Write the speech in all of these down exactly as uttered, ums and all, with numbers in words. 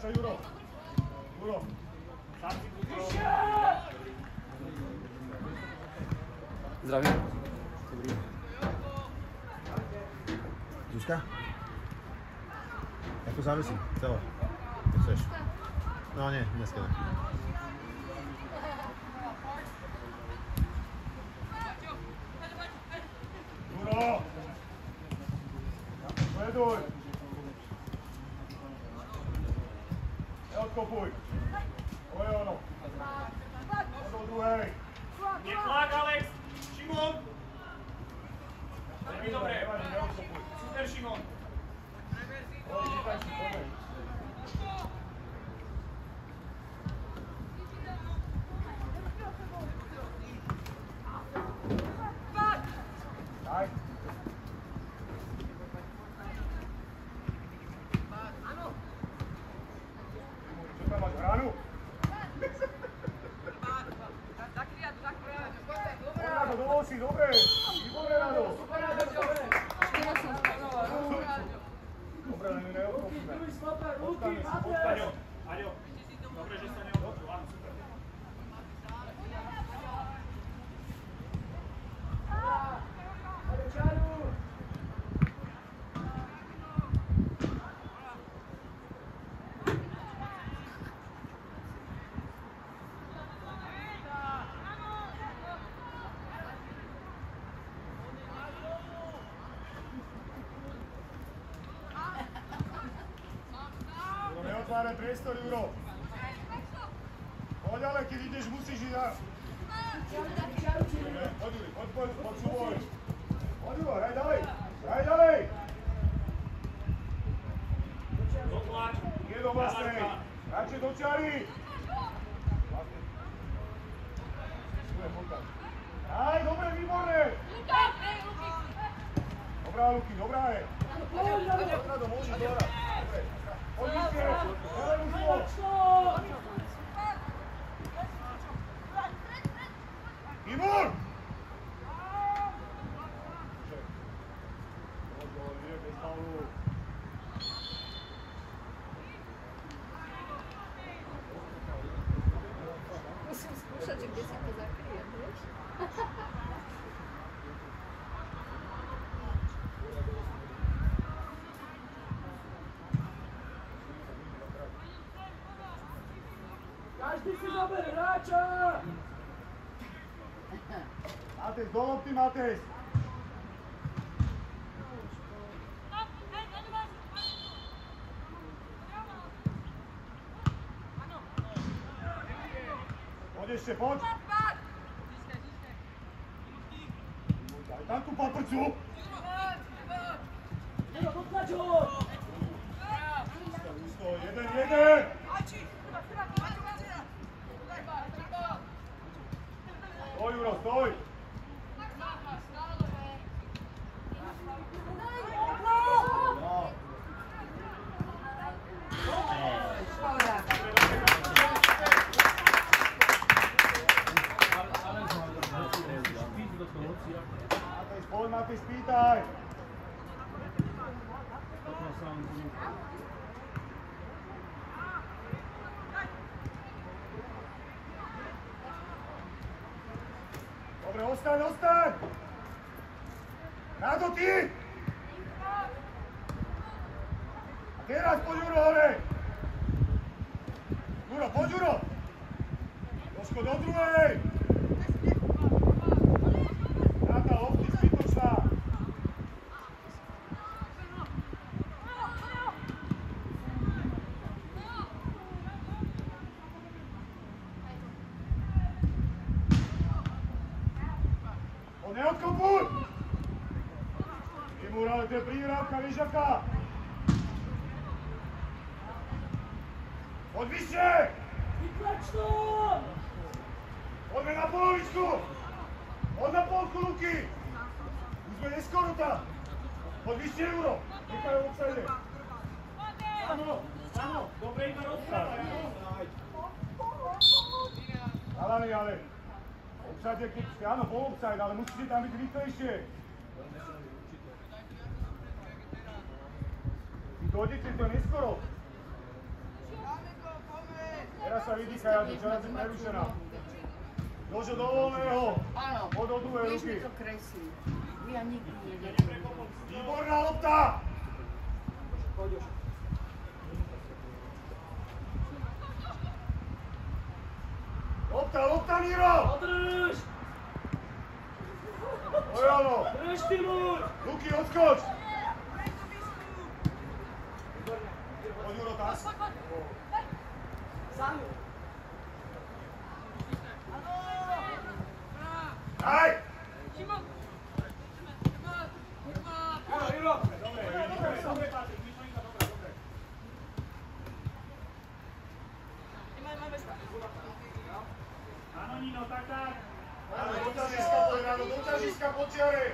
Vračaj, Juro. Juro. Sám si Juro. Zdravím. Dobrý. Zuzka? Jak to závisí? Celé. Jak chceš? No nie, dneska ne. Juro! Sleduj! Neodkopuj! To je ono. Do druhej. Netlak, Alex! Šimon! Veľmi dobre. Super, Šimon. Daj. Čo tam máš, hranu? Rado, dovol si, dobre. Výborné, Rado. Dobre, len ju neokopíme. Odstane si, odstane. Aďo, dobre, že sa neodkopil. Áno, super. Neotváraj priestor, Juro. Poď, ale keď ideš, musíš ísť na... Poď, Juri, poď, poď, poď, súboj. Poď, Juro, hraj ďalej. Hraj ďalej. Dotlak. Nie do vlastnej. Radšej do čary. Hraj, dobre, výborné. Dobrá, Luky, dobrá je. Rado, môžeš dohrať. Dobre. Poď, vyššie. Hraj, mužstvo. Ivor! Musím skúšať, že kde si to zakryjem, vieš? Každý si zober hráča! Matej, do lopty, Matej! Poď ešte, poď! Daj tam tú paprcu! Juro, dotlač ho! Ústo, jeden, jeden! Stoj, Juro, stoj! Matej, spoj, Matej, spýtaj! Dobre, ostaň, ostaň! Rado, ty! A teraz poď, Juro, hore! Juro, poď, Juro! Jožko, do druhej! Táta, lopty, zbytočná! Neodkopuj! Timur, ale to je prihrávka, vieš aká? Poď vyššie! Vytlač to! Poďme na polovičku! Poď na polku, Luky! Už sme neskoro tam! Poď vyššie, Juro! Nechaj ho obsajde! Áno, áno, dobre iba rozprávaj, áno. Halani, ale... Obsade, keď ste, áno, bol obsade, ale musíte tam byť rýchlejšie. Vy dojdete to neskoro. Teraz sa vydýchaj, Adi, čas je prerušená. Dožo do voľného. Áno. Od do druhej Vieš ruky. mi to kreslí. Ja nikdy neďakujem. Výborná lopta! Poď už. Lopta, lopta, Miro! Podrž! Ojano! Drž, Timur! Luky, odskoč! Poď, Juro, tak. Sám. Aj! Juro, Juro! Dobre, dobre, Patrik, myšlenka dobrá, dobre. Áno, Nino, tak, tak. Áno, do ťažiska, poď, Rado, do ťažiska, po čiare!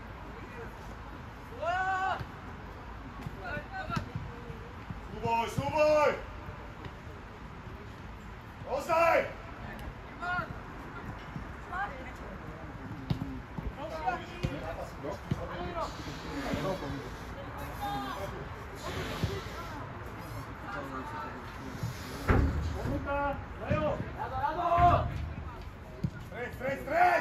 Súboj, súboj! Ozaj! Ponuka, Leo! Rado, Rado! Stred, stred, stred!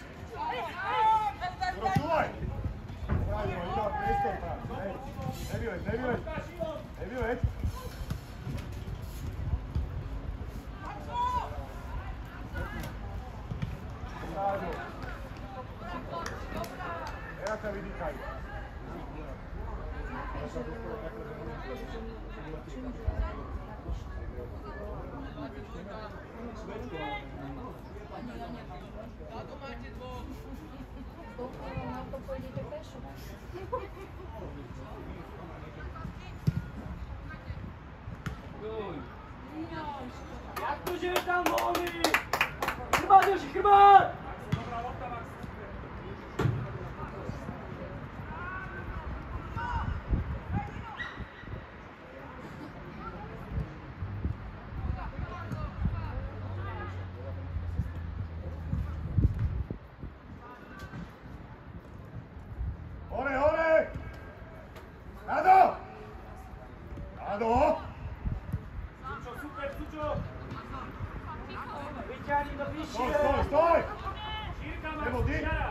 Juro, čuvaj! Pravimo, ima priestor tam. Hej, nevyleď, nevyleď. Nevyleď. Rádio. Teraz sa vydýchaj. Pokiaľ na to pôjdete pešo. Jak to, že je tam volný? Chrbát, Joši, chrbát! Dobrá lopta, Max. Hore, hore! Rado! Rado! Sučo, super, Sučo! Vyťahni to Stoj, vyššie! stoj, stoj! Šírka, Max, Nebo ty? Jara!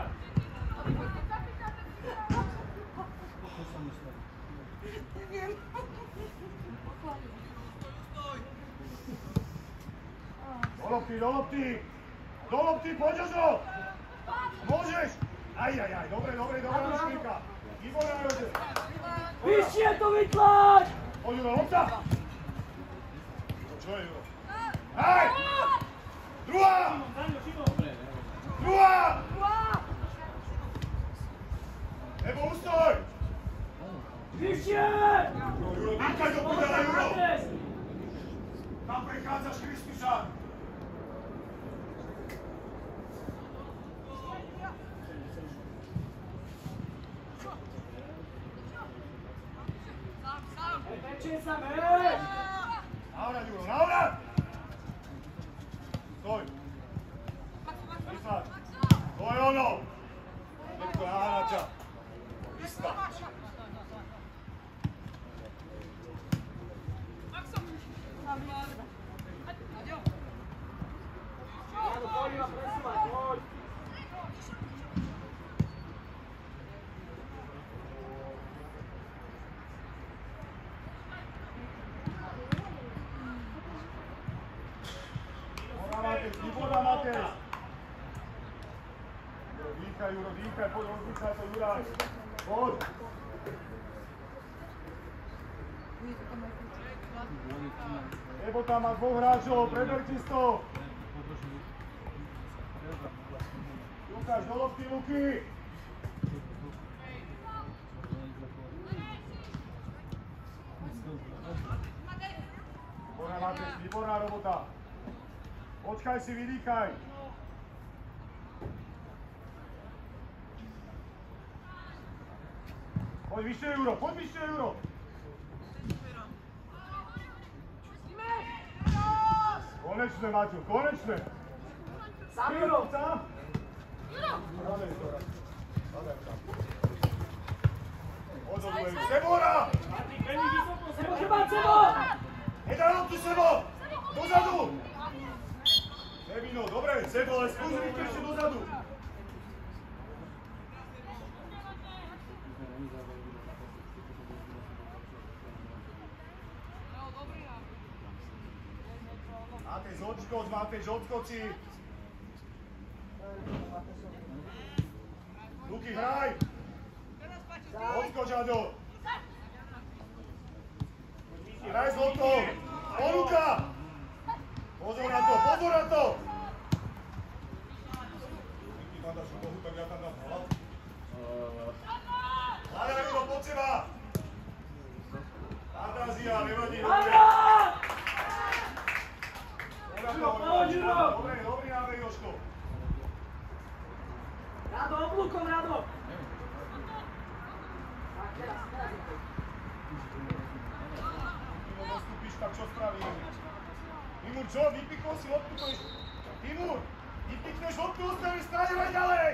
Do lopty, do lopty! Do lopty, poď Jožo! Môžeš! Aj, aj, aj, dobre, dobre, dobre, Špíka! Výborná, Jože! Vyššie to vytlač! Poď, Juro, lopta! Čo je, Juro? Aj! Druhá! Za ňo, Šimon! Druhá! Nebo ustoj! Vyššie! Juro, dýchaj do prdela, Juro! Adres! Tam prechádzaš Kristišan! Pečie sa, meč! Návrat, Juro, návrat! Stoj! Vysáď! To je ono! Netko je Hanača! Vystač! Rado, poď ma presúvať, poď! Výborná Matej! Dýchaj, Juro, dýchaj, poď, odpísaj to, Juraj! Poď! Nebo tam má dvoch hráčov, preber čisto! Lukáš, do lopty, Luky! Výborná Matej, výborná robota! Počkaj si, vydýchaj! Poď vyššie, Juro, poď vyššie, Juro! Konečne, Maťo, konečne! Sám, Juro! Sám! Zadaj to, zadaj tam. Odhodujem, Sebora! Patrik, veľmi vysoko, Sebo, Sebo! chrbát, Sebo! Nedaj loptu, Sebo! Dozadu! Nevino, dobre, Sebo, ale skús rýchlo ešte dozadu. Matej, odskoč, Matej, odskoči. Luky, hraj! Odskoč, Aďo! Hraj s lotou! Ponuka! Pozor na to, pozor na to! Ty tam dáš nohu, tak ja tam dám hlavu. Hľadaj, Julo, pod seba! Fantázia, nevadí, dobre. Dobre, dobrý nábeh, Jožko. Rado, oblúkom, Rado! Tak, teraz, teraz je to. Timur, dostúpiš, tak čo spravíme? Timur, čo? Vypikol si loptu, to je... Timur, vypikneš loptu, ostavíš strane ďalej!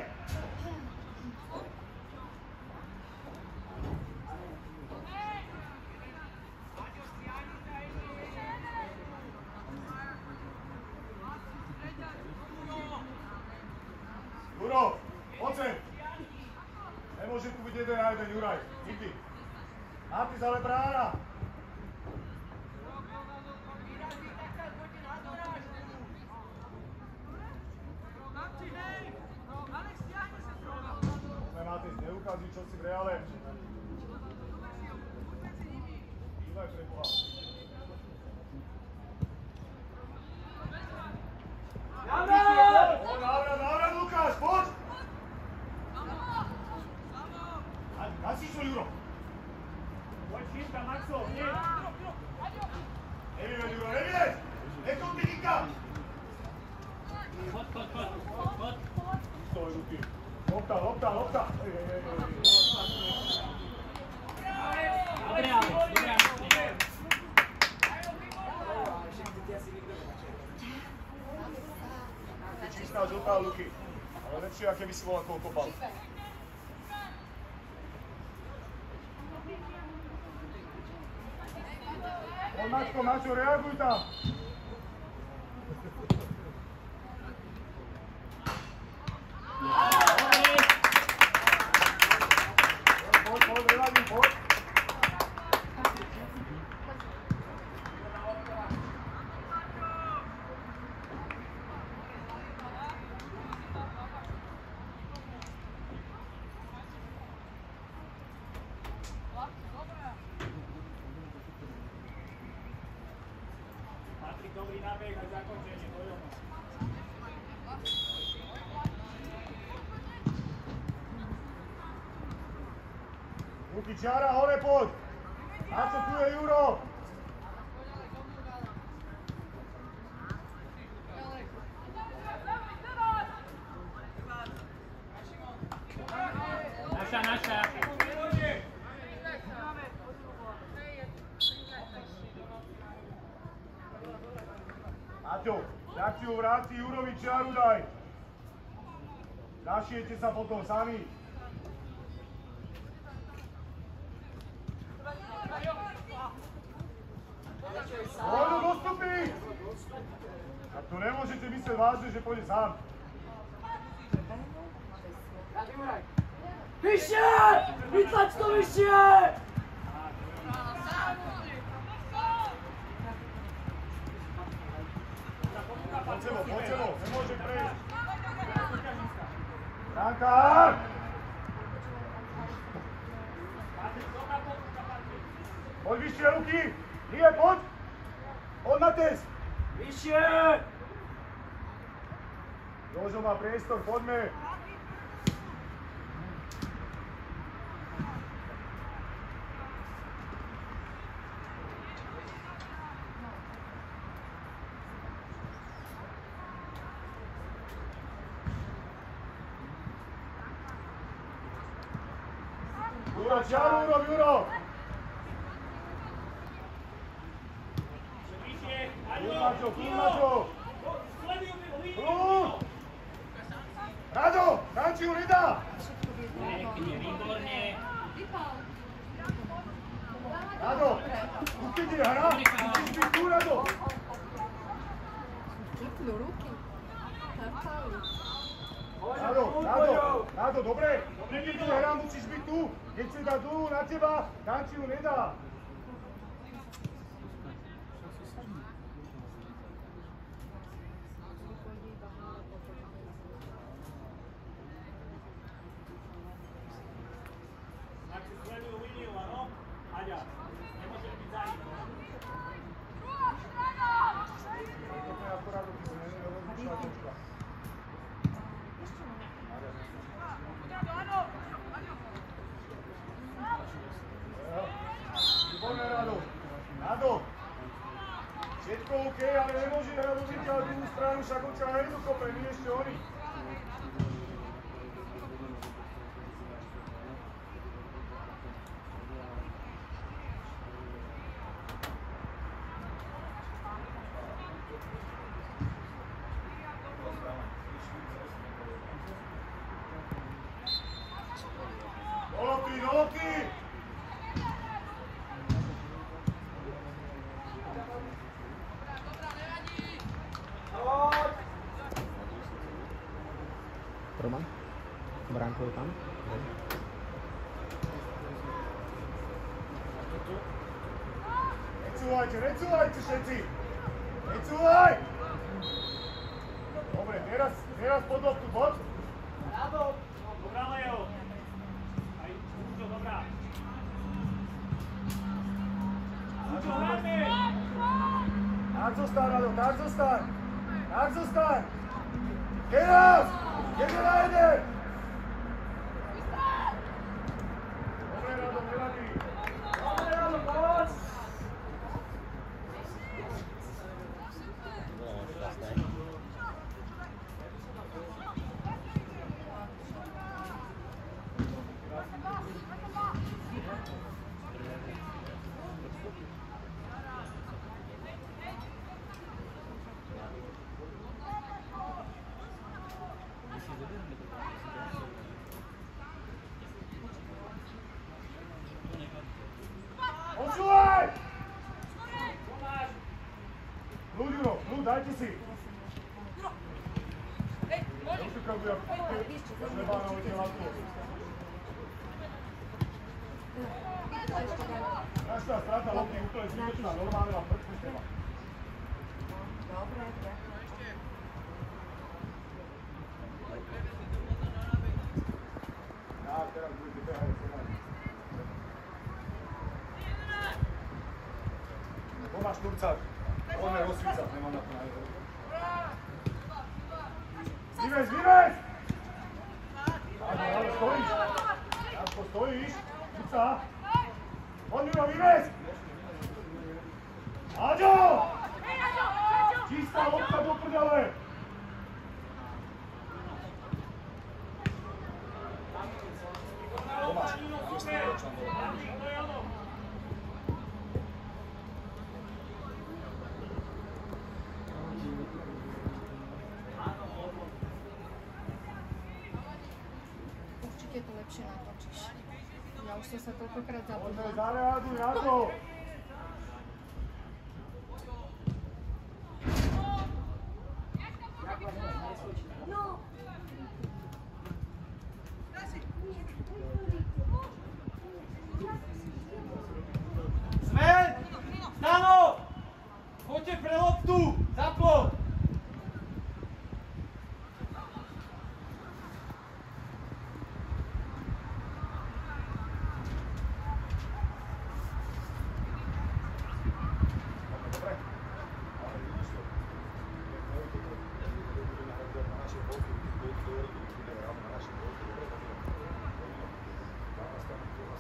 Juro, poď sem! Nemôže tu byť jeden a jeden, Juraj. Nikdy. Mátis, ale brána! Poďme, Mátis, neukáži, čo si v reále. Dívaj pre Boha. Návrat, návrat, Lukáš, poď! Asi čo, Juro? Poď šípka, Maxo, nie! Nevyveď, Juro, nevyveď! Nechom ty nikam! Chod, chod, chod, chod! Stoj, ruky. Lopta, lopta, lopta! Hej, hej, hej, hej. Dobre, ale, dobre, ale. Čistá žltá, Luky. Ale lepšie, aké by si bol ako okopal. Poď, Mačko, Mačo, reaguj tam! Poď, poď, nevadí, poď! Patrik, dobrý nábeh a zakončenie, bojovno. Luky, čiara, hore, poď! A čo tu je Juro? Naša, naša. Aťo, jak si ju vráti, Jurovi čiaru daj. Zašijete sa potom sami. Poďu, dostupí! A to nemôžete mysleť vážne, že pôjde sám. Vyššie! Vytlač to vyššie! Poď sebo, poď sebo, nemôže prejsť. Branka! Poď vyššie, Luky! Nie, poď! Poď na test! Vyššie! Jožo má priestor, poďme! Juro, čiaru urob, Juro! Vyššie, Kľud, Aďo, Mačo, kľud, Mačo! sleduj mi, Lino! Kľud! Rado, Ranči ju nedá! Pekne, výborne. Rado, ukedy hra, musíš byť tu, Rado! Trepnú ruky. Trpali. Nado, Nado, Nado, dobre. Keď tu hra, musíš byť tu. Keď si dá dlhú na teba, tam ti ju nedá. Ak si sledujú líniu, áno? Aďa, nemôžeš byť za ním. Toto je akorát do týmu, nerozmýšľaj troška. Výborné, Rado. Nado. Všetko OK, ale nemôže Rado vyťať druhú stranu, však on ťa aj nedokope, my ešte oni. Do lopty, do lopty! Roman? Bránko je tam? Necúvajte, necúvajte všetci! Necúvaj! Dobre, teraz, teraz pod loptu, bod. Dobrá, Leo. AjÚčo, dobrá. Účo, hráme! Tak zostaň, Rado, tak zostaň! Tak zostaň! Teraz! Jeden na jeden! Dobre, Rado, nevadí. Dobre, Rado, poď! Počúvaj! Ľud, Juro, ľud, dajte si. Rozsúkajú, ja Lebána hodil hlavku. Naša strata lopty je úplne zbytočná, normálne na prstku treba. Dobre, ďakujem. Tak, teraz budete behať, senári. Tomáš Turcák, poďme rozsvícať, nemám na to najviac. Vyvez, vyvez! Áno, áno, stojíš. Janko, stojíš. Turca. Poď, Miro, vyvez! Aďo! Čistá lopta do prdele! Tomáš, jestli je ročná dole. Určite to lepšie natočíš. Ja už som sa toľkokrát Poďme, zabudla. zareaguj na to! Sven! Stano! Poďte pre loptu! Za plot! Dobre. Ale vidíš to. Na naše bolky, bude hrávať na naše bolky. Dobre, dobre. Dána strana, druhá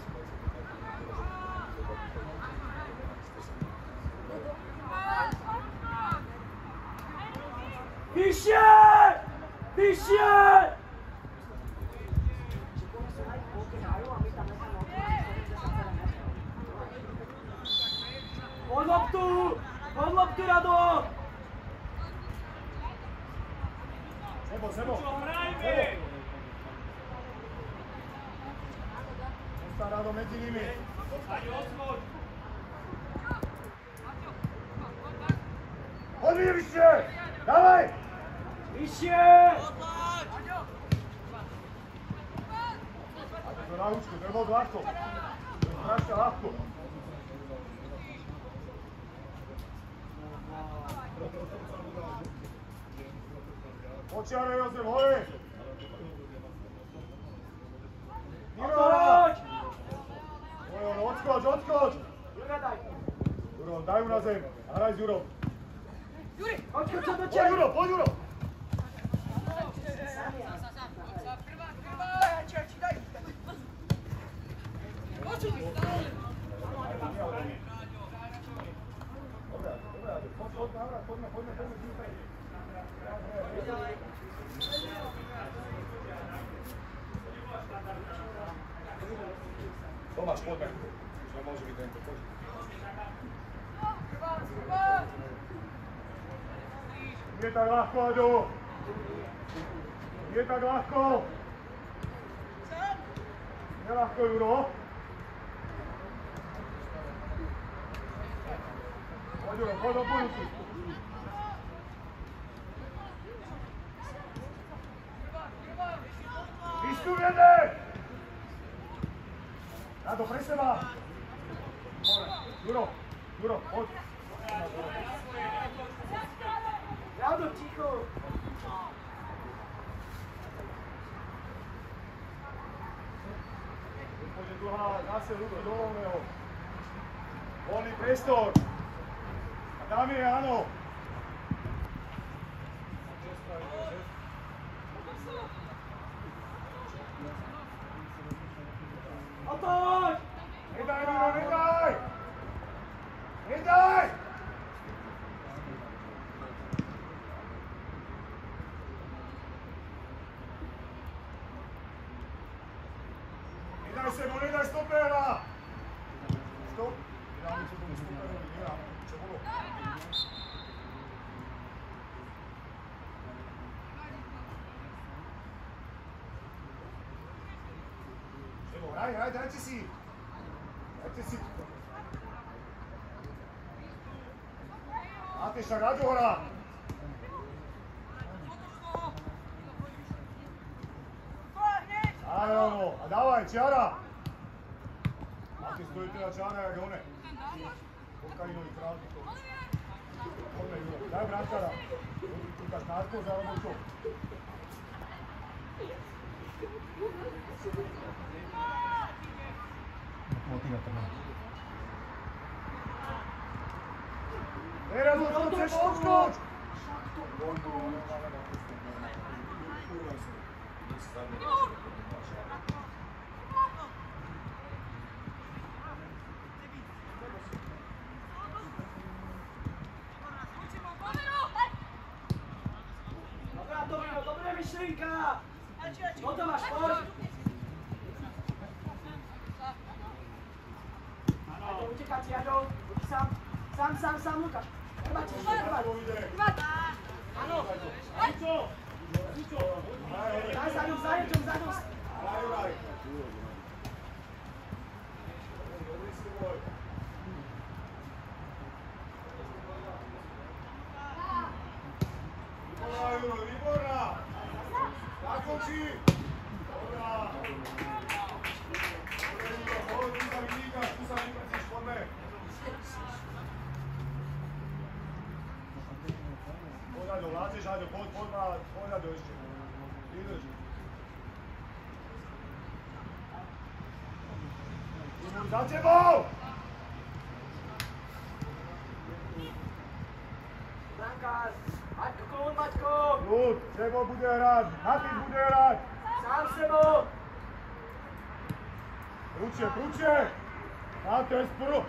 Vyššie! Vyššie! Pod loptu! Pod loptu, Rado! Sebo, sebo. Účo, hrajme! Sebo. Zostaň, Rado, medzi nimi. Aďo, odskoč! Poď mi vyššie! Dávaj! Vyššie! Ako to na účku, to je moc ľahko. To je strašne ľahko. Počiaraj, Jozef, hore! Odskoč! Juro, odskoč, odskoč! Jura, daj! Juro, daj ju na zem. Hraj s Jurom. Odskoč sa do Poď, čela! Juro, poď, Juro! Dobre, dobre, poď, poď, navrát, poďme, poďme, poďme, poďme. Tomáš, poďme. To môže byť tento, poď. Nie tak ľahko, Aďo. Nie tak ľahko. Neľahko, Juro. Poď, Juro, poď do budúci. Vystup jeden! Na to pre seba. Juro, Juro, poď. Rado, ticho! Poďme druhá, zase Juro, do voľného. Voľný priestor. A tam je, áno. Otoč! Nedaj, Juro, nedaj! Nedaj! Nedaj se mu, nedaj stopera! Stop! Nedaj mi čo tomu stoperovi, nedaj. Čo bolo? Evo, hraj, hraj, dajte si! Dajte si! Máte však Aďo hrá! Áno, a dávaj, čiara! Máte stojíte na čána, jak one. Kokainový král. Poďme, Juro, daj brankára. Kúkaš narkoz, alebo čo? Teraz odskoč, odskoč! Dobrá, dobrá, dobrá myšlenka! No to máš, poď! Ajde, utekať, Jado, sám, sám, sám, sám, Lukáš. Trvať, trvať. Áno. Daj za ňom, za ňom, za ňom. Výborná, Juro, výborná! Zakončí! Dobrá! Dobre, Juro, poď, tu sa vyníkaš, tu sa vyprcíš, poďme! Poď, Aďo, vláčeš, Aďo, poď, poď, poď, Aďo, ešte. Vydrž. Juro, za tebou! Brankár, Maťko, klon, Maťko! Ľud, Sebo bude hrať, Hafiz bude hrať! Sám sebou! Prúčie, prúčie! Na to je spru!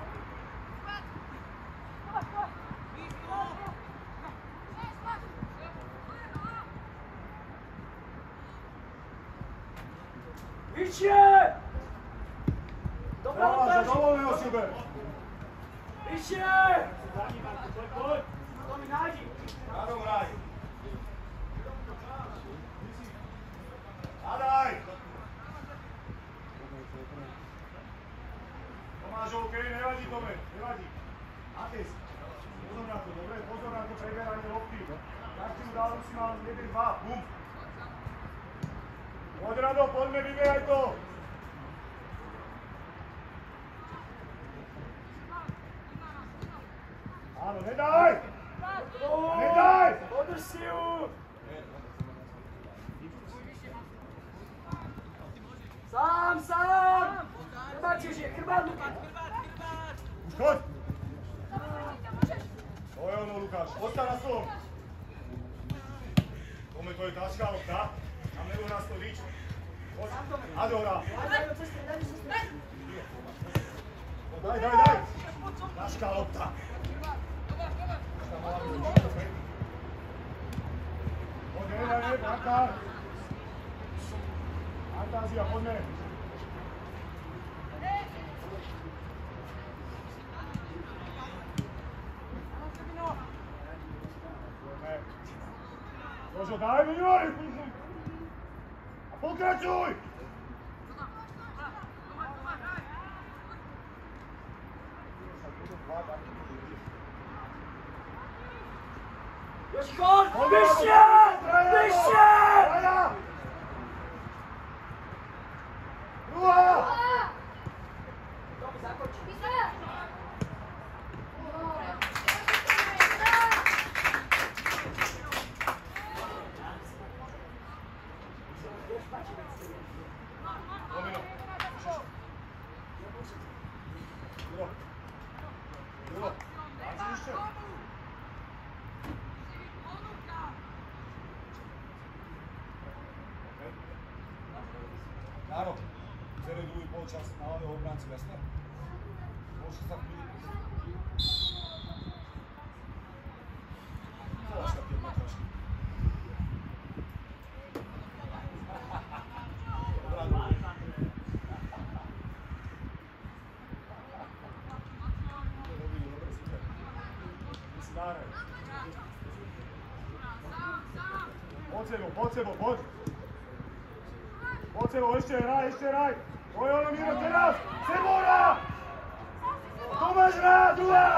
Vyššie! Dobrá, Dáva sa Lukáš! do voľného sube! Vyššie! To mi nájdi! Áno, hraj! Zadaj! Tomáš, OK, nevadí, dobre, nevadí. Matis, pozor na to, dobre, pozor na to preberanie lopty. Ado, poďme, vybehaj to! Áno, nedaj! Nedaj! Podrž si ju! Sám, sám! Nebáte, že je chrbát, Luky! Už choď! To je ono, Lukáš, ostaň na stôl! Tome, to je tačka, lopta. Tam nebude nás to nič. Poď, Ado, hrá. No daj, daj, daj! Tačka, lopta. Poď, ne, ne, ne, brankár. Fantázia, poďme. Jožo, daj mi joj! A pokračuj! Joži, chod! Vyššie! Vyššie! Druhá! Dobre, zakončí. Domino. Juro. Juro. Dáš ešte? Áno. Celý druhý polčas na ľavého obrancu, jasné? Môžete sa chvíli. To až tak jedna trošku. Dobrá, dobrá. Dobrý, dobrý, super. Ty si dáre. Poď sebou, poď sebou, poď. Poď sebou, ešte hraj, ešte hraj. To je ono, Miro, teraz! Sebou hrá! Tomáš hrá, druhá!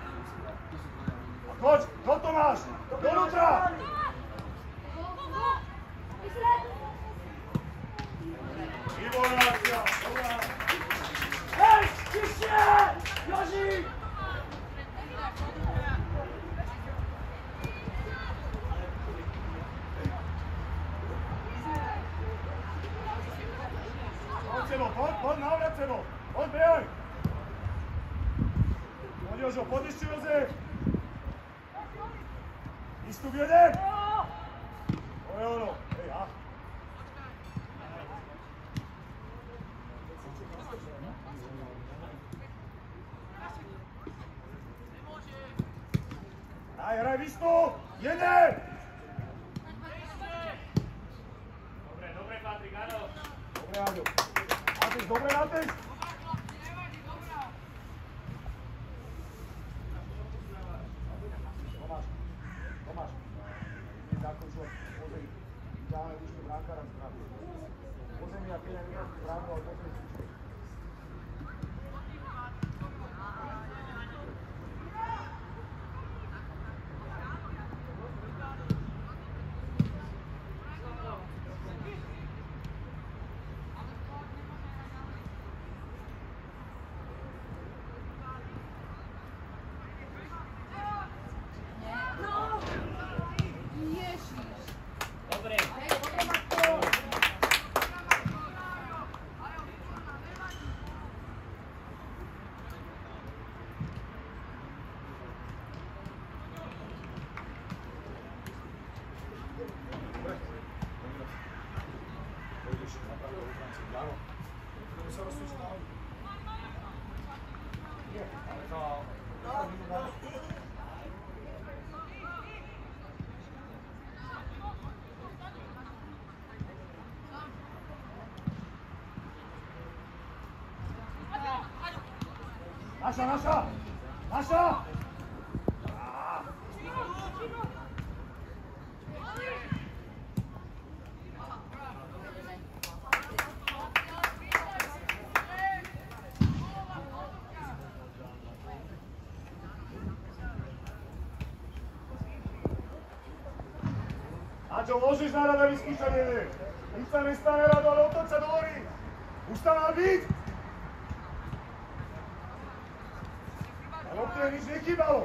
A choď, do Tomáš! Donútra! Výborná akcia, dobrá! Hej, vyššie! Joži! Poď sebou, poď, poď, návrat sebou! Poď, behaj! Poď, Jožo, poď ešte, Jozef! Istup jeden! To je ono, hej, ha! Hraj, hraj, vystup! Jeden! Dobre, dobre, Patrik, áno. Dobre, Aďo. Natež, dobre, natež! Tomáš, Tomáš. Nie zakončil, pozri. Ideálne ušli brankára z bránky. Pozri mi, aký je minúty bránku, ale pozri si čo. Dobre. Pôjdeš na pravého obrancu. Áno. Budeme sa rozsúčiť na hodinu. Nie, ale za... Naša, naša! Naša! Aďo, Jožo, môžeš na rada vyskúšať jeden. Nič sa nestane rado, ale otoč sa dohorí. Už tam mal byť. A lopte nič nechýbalo.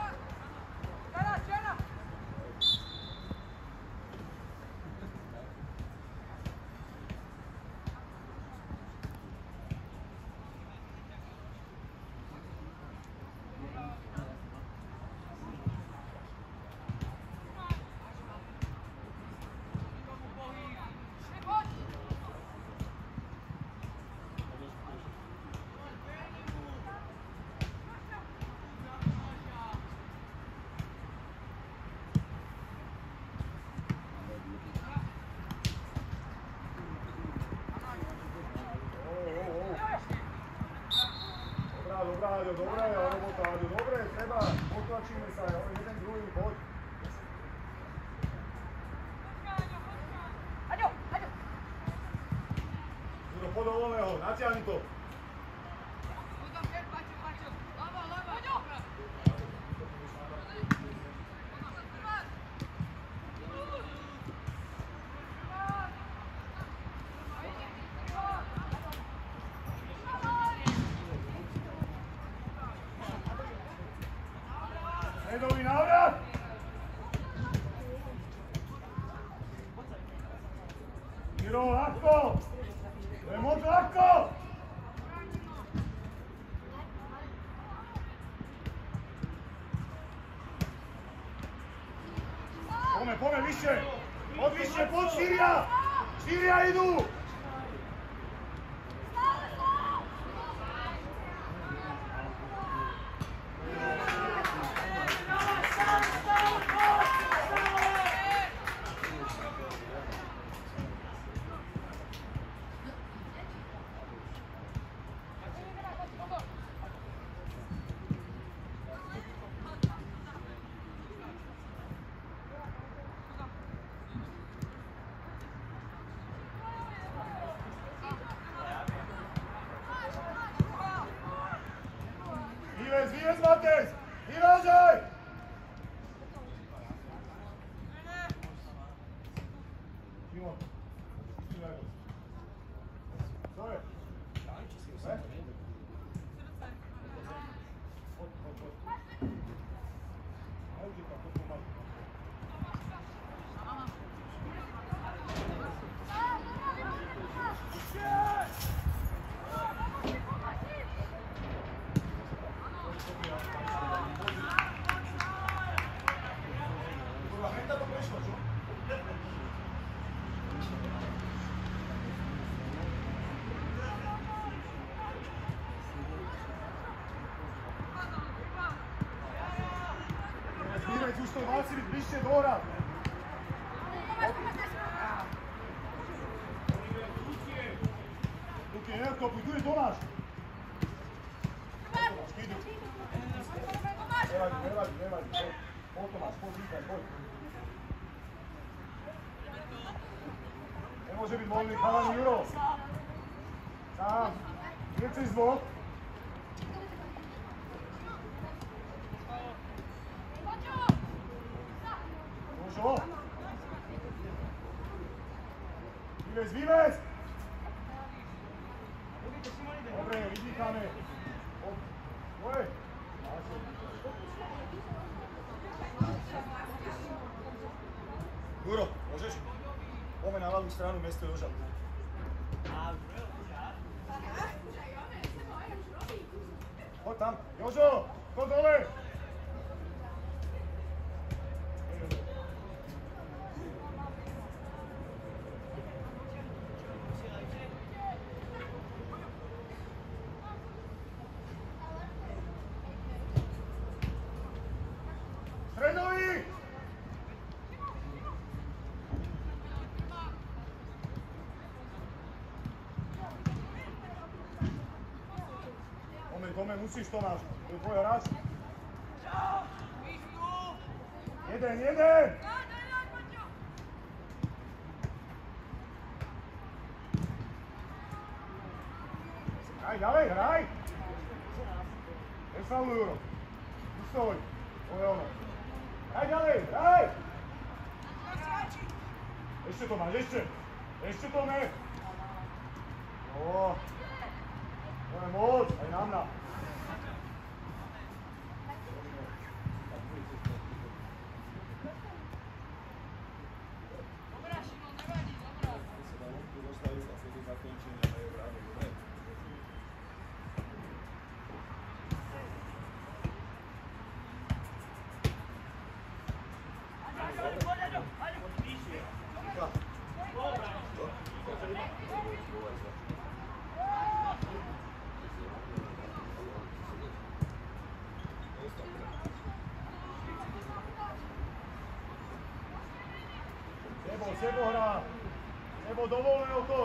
Dobrá, Aďo, dobré, robota, Aďo, dobre, treba, potlačíme sa, jeden druhý, poď. Aďo, Aďo! Juro, poď do voľného, natiahni to. Stredový návrat! Juro, ľahko! To je moc ľahko! Poďme, poďme, vyššie! Poď vyššie, poď, štyria! Štyria idú! Vyvez, vyvez, Matej! Vyvážaj! Šimon, šimaj go. Co je? Ne? Poď, poď, poď. Neutíkam, poď pomalu. Vyvez, už to mal si byť bližšie do hra. Luky, neodkopuj, tu je Tomáš. Tomáš, kydu. Nevadí, nevadí, nevadí. Poď Tomáš, poď, vítaj, poď. Nemôže byť voľný chalani Juro. Sám. Nie chceš zvok? Jožo. Vyvez, vyvez! Dobre, vydýchame. Poď. Juro, môžeš? Poďme na ľavú stranu miesto Joža. Poď tam. Jožo, poď dole! Stredový! Moment, moment, musíš Tomáš. To je tvoj hráč. Jeden, jeden! Hraj ďalej, hraj! Nefauluj, Juro. Ustoj. To je ono. Hraj ďalej, hraj! Ešte to máš, ešte! Ešte to ne! O, to je moc, aj na mňa. Sebo, Sebo hrá. Sebo, dovolné otoč.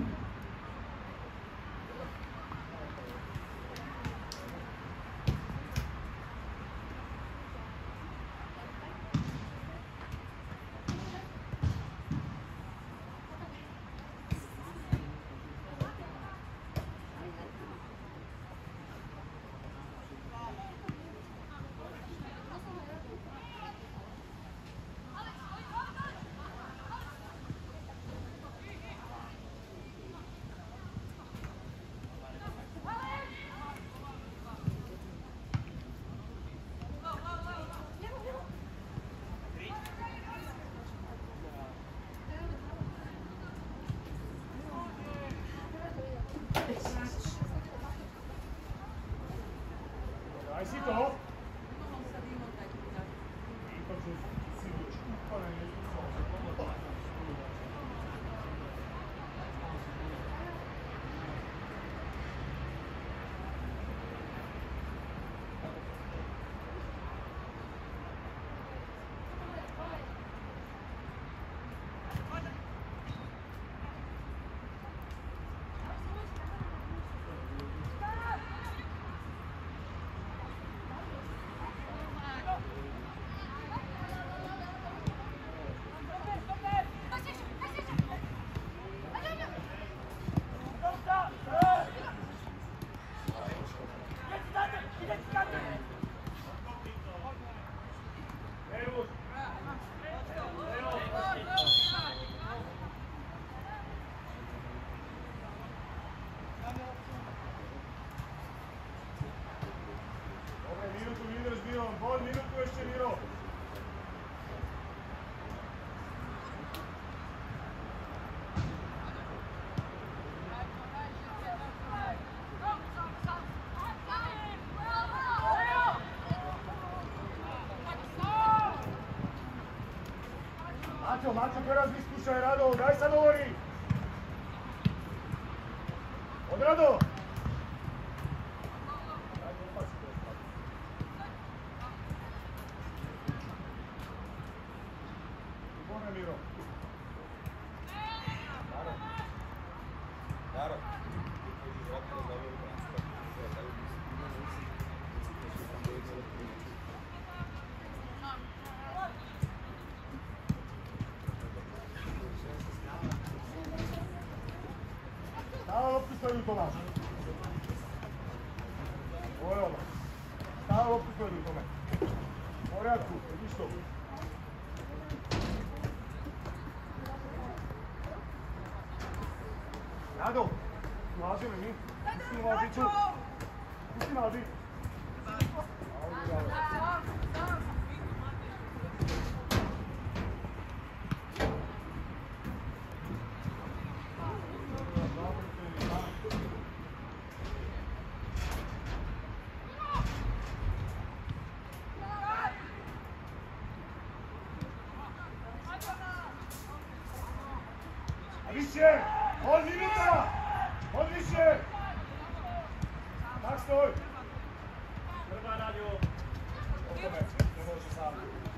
Aj si to? Pol minútu ešte, Miro. Maťo, Maťo, teraz vyskúšaj Rado, daj sa do hory. Od Rado. Stále loptu sleduj, Tomáš. Ojoj. Stále loptu sleduj, Tome. V poriadku, vidíš to. Rado, tu házime my. Musíme háziť tu. Musíme háziť. Vyššie! Hod minúta! Hod vyššie! Tak stoj! Prvá Raďo. Otome, nemôže sám.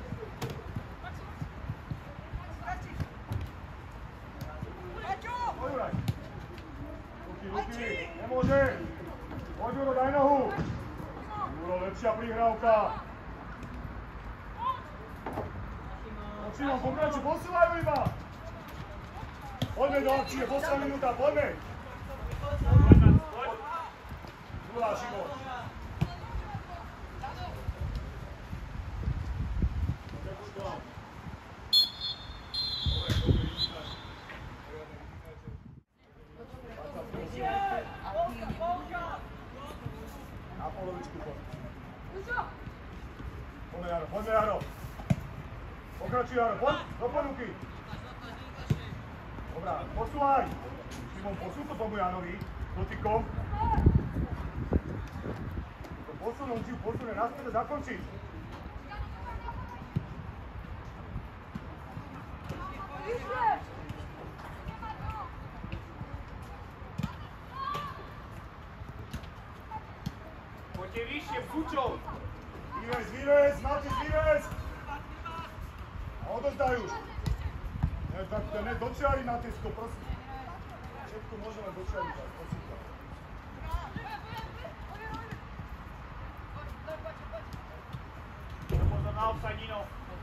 Poď, Juraj! Ruky, ruky! Nemôže! Poď, Juro, daj nohu! Juro, lepšia prihrávka! Poď, Šimon, pokračuj, posúvajú iba! Poďme do akcie, posledná minúta, poďme! Druhá, Šimon. Dobre, dobre, Jaro, poď, do ponuky. Dobrá, posúvaj. Šimon, posún to tomu Janovi, dotykom. To posun, on si ju posune naspäť a zakončí. Poďte vyššie, Fučov! Výrez, výrez, Matis, výrez! A odozdaj už. Ne, tak to ne, dočiari na Tisko, prosím. Všetko môžeme dočiariť, prosím ťa. Pozor na offside, Nino.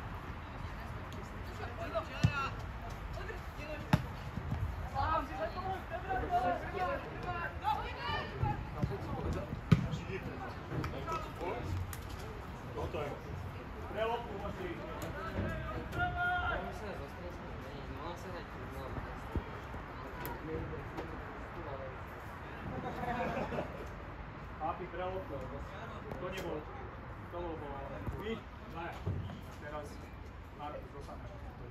Prelopku môžete ísť. Papi, prelopku. To nebolo. To bolo povolené. Vy? Ne. Teraz Markus dostane.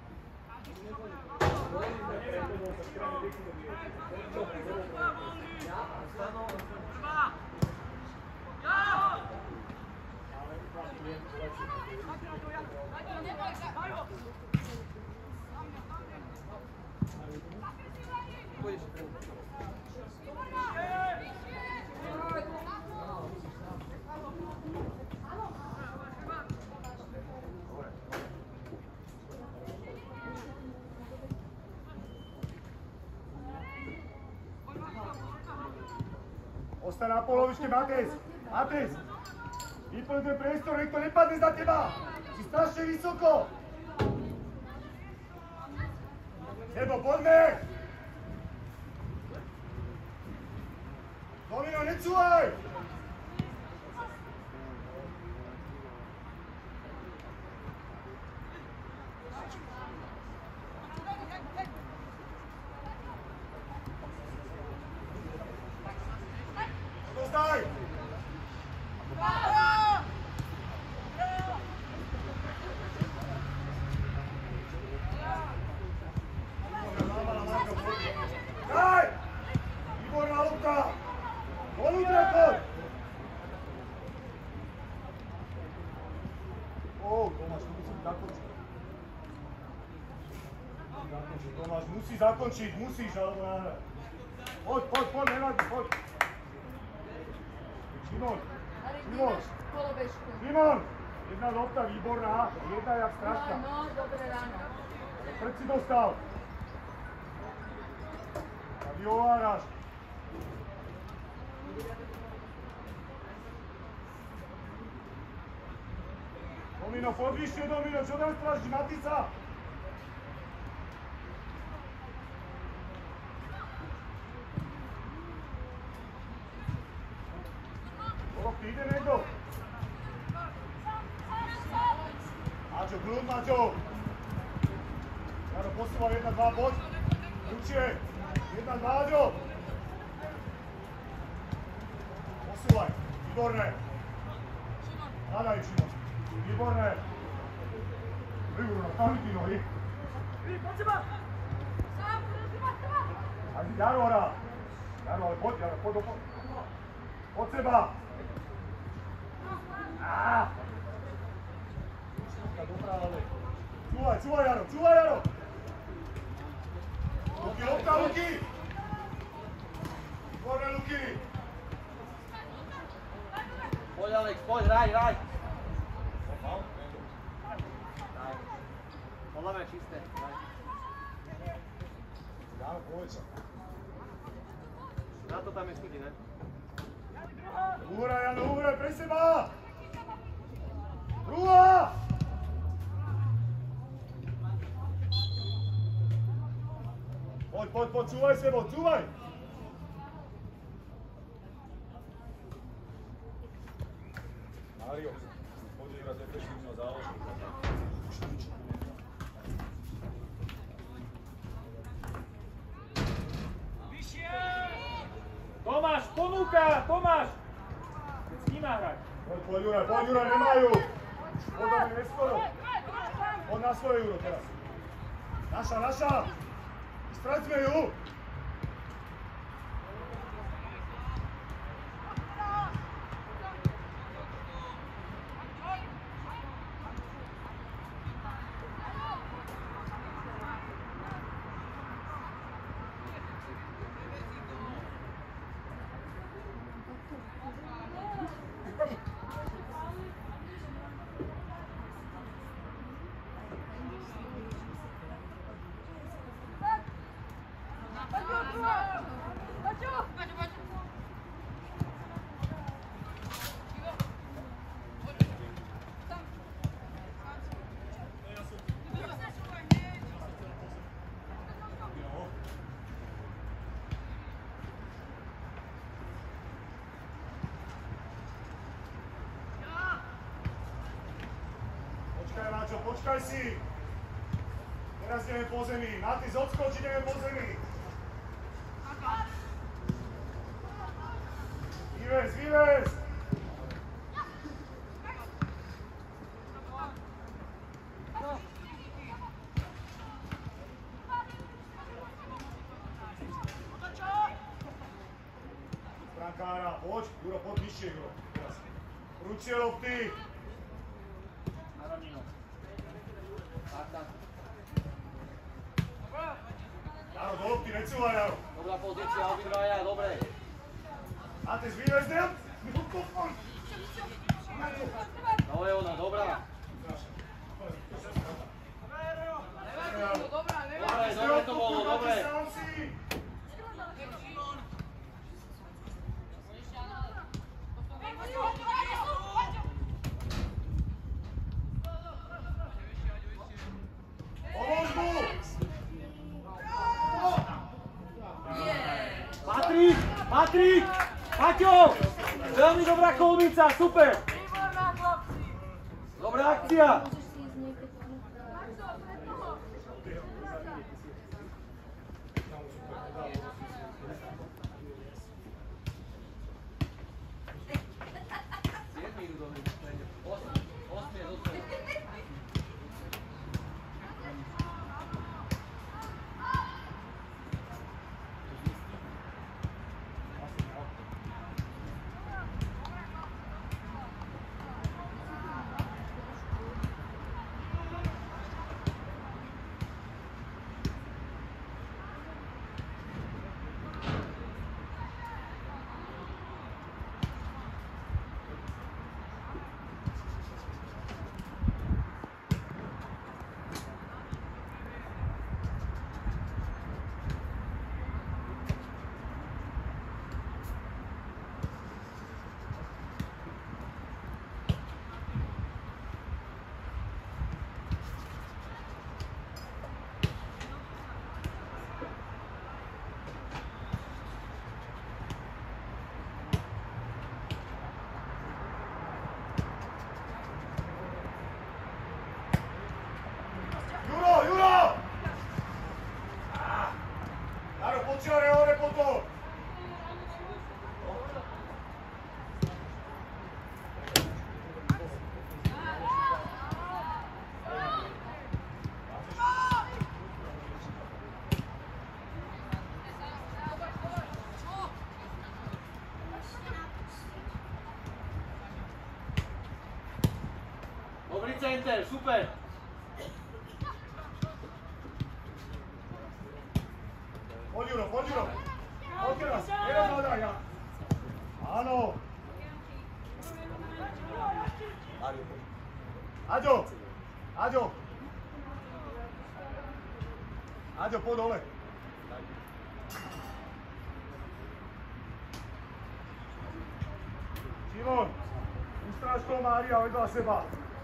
Ostaň na polovičke, Matis! Matis! Vyplň ten priestor, nech to nepadne za teba! Si strašne vysoko! Nebo, poďme! Domino, necúvaj! Dozdaj! Daj! Výborná lopta! Volúdre, poď! Ó, Tomáš, to musím zakončiť. Zakončiť, Tomáš, musí zakončiť, musíš, alebo náhle. Poď, poď, poď, nevadí, poď. Šimon, Šimon, Šimon, jedna lopta výborná, jedna jak strašná. No, dobré ráno. Pred si dostal. A vy ováraš. Domino, poď vyššie, Domino, čo tam strážiš, Matica? Ty ide niekto? Maťo, blúd, Maťo! Jaro, posúvaj, jedna, dva, poď! Kľúčie! Jedna, dva, Aďo! Posúvaj, výborné! Hľadaj, Šimon! Výborné! Výborné, stavni ty nohy! Poď seba! A Jaro hrá! Jaro, ale poď, Jaro, poď, poď! Poď seba! Á! Čúvaj, čúvaj, Jaro, čúvaj, Jaro! Luky, lopta, Luky! Výborné, Luky! Poď, Alex, poď, hraj, hraj! Podľa mňa čisté, hraj. Dáme, povedz. Na to tam je skutí, ne? Uhraj, Jano, uhraj, pre seba! Druhá! Poď, poď, poď, čúvaj sebo, čúvaj! Mario, poď ihrať efektívne záložky. Tomáš, ponúka! Tomáš! Keď s ním hrať. Poď, poď, Juraj, poď, Juraj, nemajú! Poď, neskoro! Poď na svoje Juro teraz. Naša, naša! Stretme ju! Počkaj, Máčo, počkaj si! Teraz ideme po zemi. Matis, odskoč, ideme po zemi. Vyvez, vyvez! Brankára, poď, Juro, poď vyššie, Juro. Ručie lopty. Na rovninu. Tak, tak. Jaro, do lopty, necúvaj, Jaro. Dobrá pozícia, obidvaja, dobre. Matis, vyvez, ne? No je ona, dobrá. Dobre, dobre to bolo, dobre. Pomôž mu! Patrik, Patrik, Paťo! Veľmi dobrá kolbica, super! Dobrá akcia! Môžeš si ísť niekedy. Siedmi idú do hry, osmi, osmi je zostane. Juro, Juro! Jaro, počiare hore potom! Dobrý center, super! Poď, Juro, poď, Juro! Poď teraz, jeden hľadaj, ja! Áno! Aďo! Aďo! Aďo, poď dole! Šimon, ustráž toho Mária vedľa seba.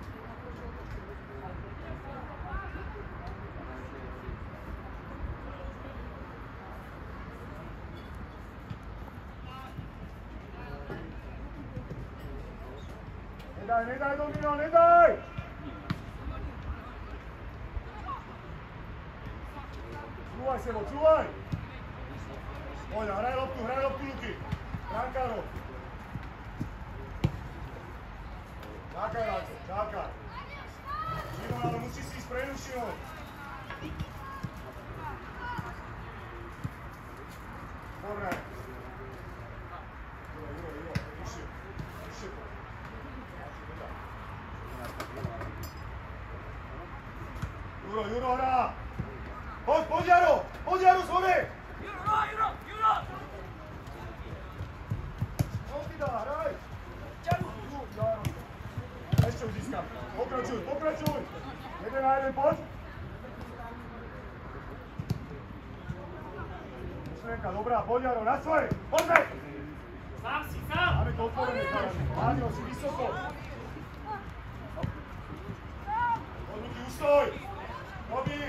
Nedaj, nedaj, Domino, nedaj! Čúvaj, Sebo, čúvaj! Poď, hraj loptu, hraj loptu, Luky! Brankárov! Čakaj, Láco, čakaj! Simon, ale musí si ísť pre Nušinou. Dobre. Juro, Juro, Juro, vyššie. Vyššie to. Juro, Juro, hrá! Poď, poď, Jaro! Poď, Jaro, svore! Juro, Juro, Juro! No ty dá, hraj! Jaro! Ešte už získam. Pokračuj, pokračuj! Jeden na jeden, poď! Myšlenka, dobrá, poď, Jaro, na svoje! Poďme! Sám si, sám! Máme to otvorené, chalani. Mário, si vysoko. Poď, Luky, ustoj! Robí!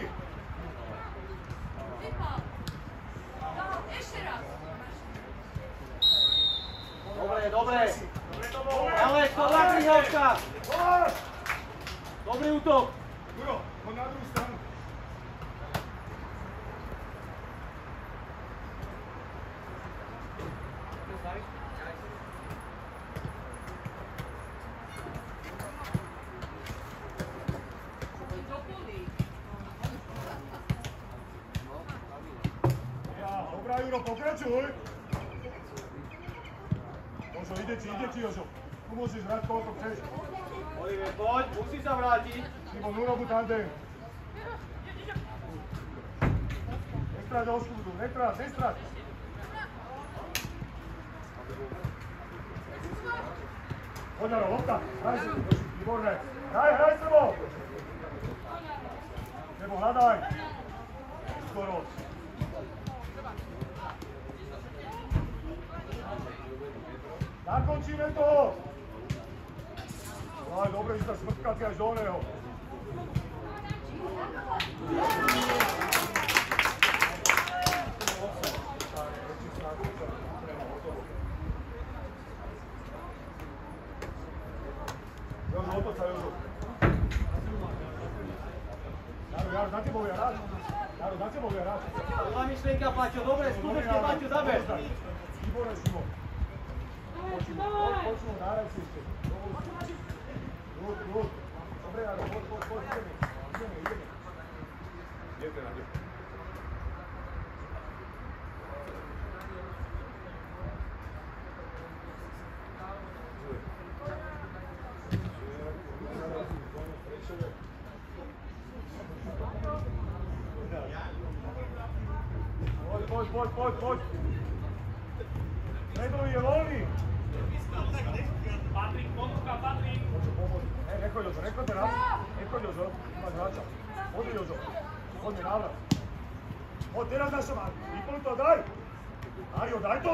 Dobre, dobre. Dobre to bolo! Aleš, to dá krihovka. Poď! Dobrý útok. Juro, poď na druhú stranu. Ja, dobrá, Juro, pokračuj! Jožo, ide ti, ide ti, Jožo. Tu môžeš hrať koľko chceš. Oliver, poď, musí sa vrátiť. Simon, urobu tandem. Nestrať oškudu, nestrať, nestrať. Poď, Jaro, lopta. Hraj si, Joži, výborné. Hraj, hraj s tebou. Nebo hľadaj. Skoro. Nakončíme to! Aj, dobre, že sa smrtkáte až do oného. Jožo, otoč sa, Jožo. Jaro, Jaro, na tebou je hráč. Jaro, na tebou je hráč. Dobrá myšlienka, Paťo, dobre, skutočne, Paťo, zaber. Výborné, Šimon. Počímo, počímo, náraj si ešte. Ľud, ľud. Dobre, Jaro, poď, poď, poď, ideme. Ideme, ideme. Idete na ňu. Poď, poď, poď, poď, poď. Medový je voľný. Patrik, ponúka, Patrik! Poďme, pomôž. Ne, nechoď, Jožo, nechoď teraz. Nechoď, Jožo. Máš hráča. Poďme, Jožo. Poďme, návrat. Poď, teraz naša má. Vypol to, daj. Mario, daj to.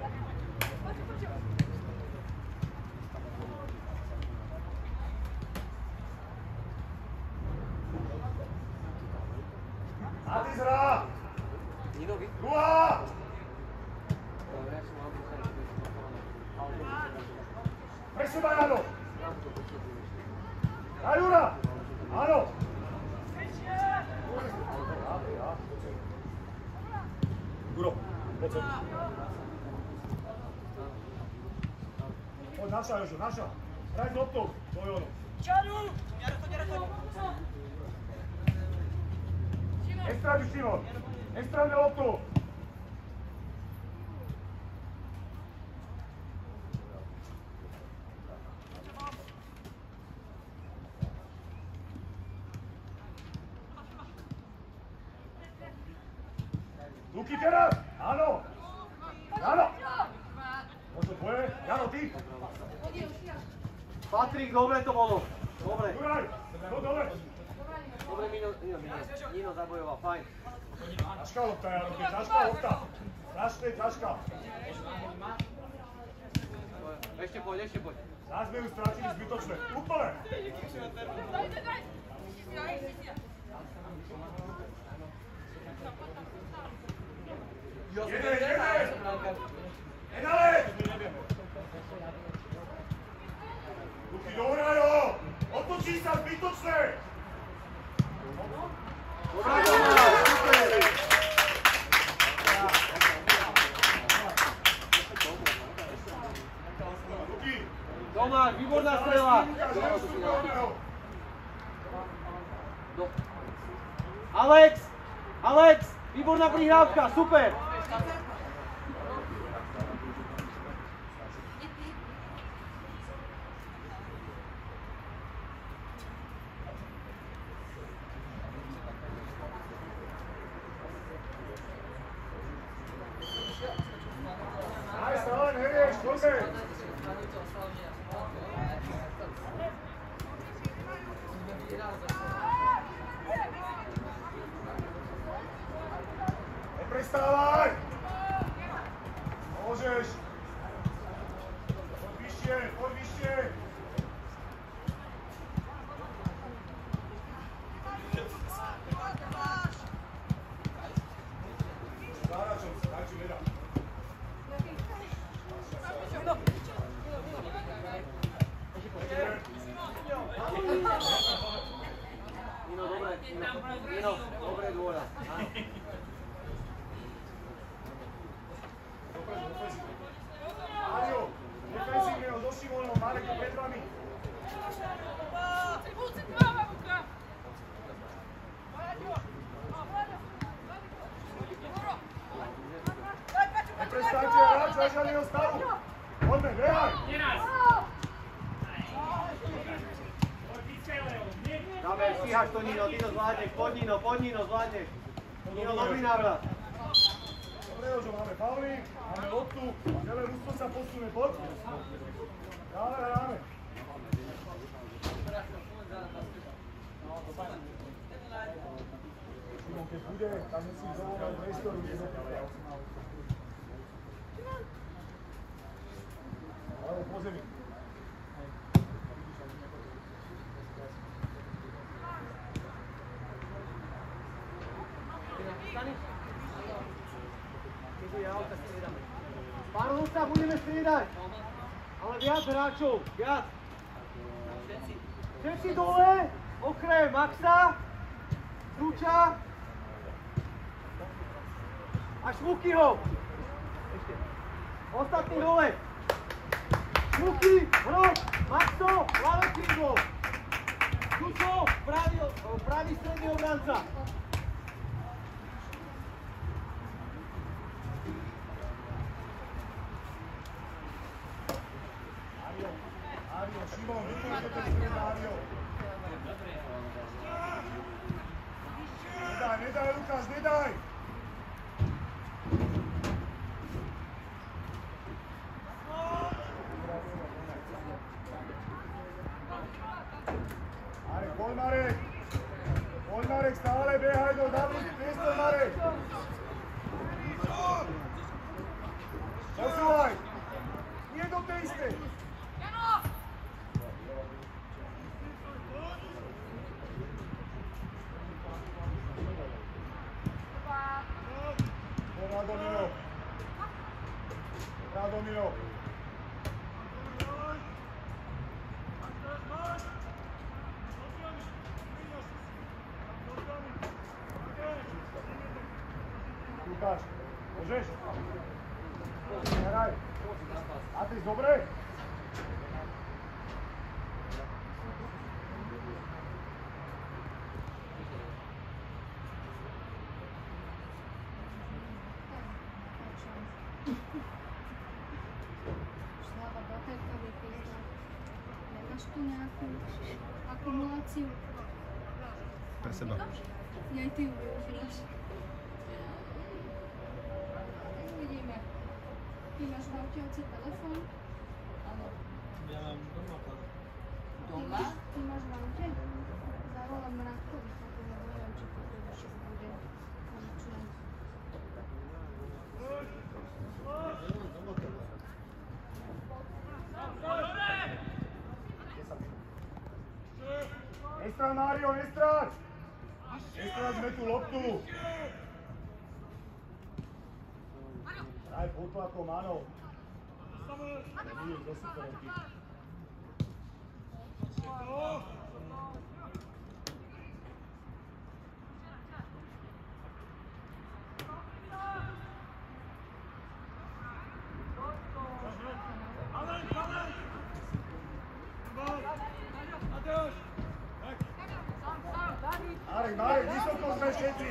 A ty zrá. Druhá. Pre seba, Jano! Daj, Jura! Áno! Juro, poď sem. Poď, naša, Jožo, naša. Hraj s loptou, to je ono. Čaru! Jaro to, Jaro to! Extradi, Simon! Extradi loptu! Luky teraz! Áno! Áno! Možno tvoje? Jano, ty! Patrik, dobre to bolo. Dobre. Juraj! No dole! Dobre, Mino, Mino, Mino. Nino zabojoval, fajn. Ťažká lopta, Jano, ty ťažká lopta! Strašne ťažká! Ešte poď, ešte poď. Zás sme ju strátili zbytočne. Úplne! Jeden, jeden! Nedalej! Luky, dohrajo! Otočí sa zbytočne! Dobrá, dobrá, super. Luky! Tomáš, výborná strela. Lukáš, neusúď do oného! Alex! Alex! Výborná prihrávka, super! Aj, stále nevieš, poďme! Neprestávaj! Môžeš! Poď vyššie, poď vyššie! Záračom si, daj, či nedá. Nino, dobre, Nino, Nino, dobre dôra. Mário, defensívne ho do Šimonov, Marek je pred vami. Neprestaňte hrať za žiadneho stavu. Poďme, behaj! Dobre, stíhaš to, Nino, ty to zvládneš, poď Nino, poď Nino, zvládneš. Nino, dobrý návrat. Dobre, Jožo, máme fauly, máme loptu, celé ústo sa posunie, poď. Dáme, dáme. Šimon, keď bude, tam musím zavolať priestoru, kde zapája. Alebo po zemi. Pár ľudca budeme striedať, ale viac hráčov, viac. Všetci dole, okrem Maxa, Zruča a Šmukyho. Ostatní dole. Šmuky, Hrot, Maxo, ľavé krídlo. Zručo, pravý, pravý stredný obranca. Mário, Šimon, vypojte ten stred, Mário. Nedaj, nedaj, Lukáš, nedaj! Marek, poď Marek! Poď Marek, stále behaj do David, priestor Marek! Posúvaj! Nie do tej istej! Radomiro. Radomiro. Lukáš, môžeš? Hraj. A ty dobre? Sláva baterka vypísla. Nemáš tu nejakú akumuláciu? Pre seba. Nej ty ju využívaš. Uvidíme. Ty máš v aute oci telefón? Áno. Ja mám doma pán. Doma? Ty máš v aute? Zavolám Mrátkovi, potom neviem, či to ešte bude konečné. Nestráť, Mário, nestráť! Nestráťme tú loptu! Hraj pod tlakom, áno. Nie, do superovky. Marek, Marek, vysoko sme všetci.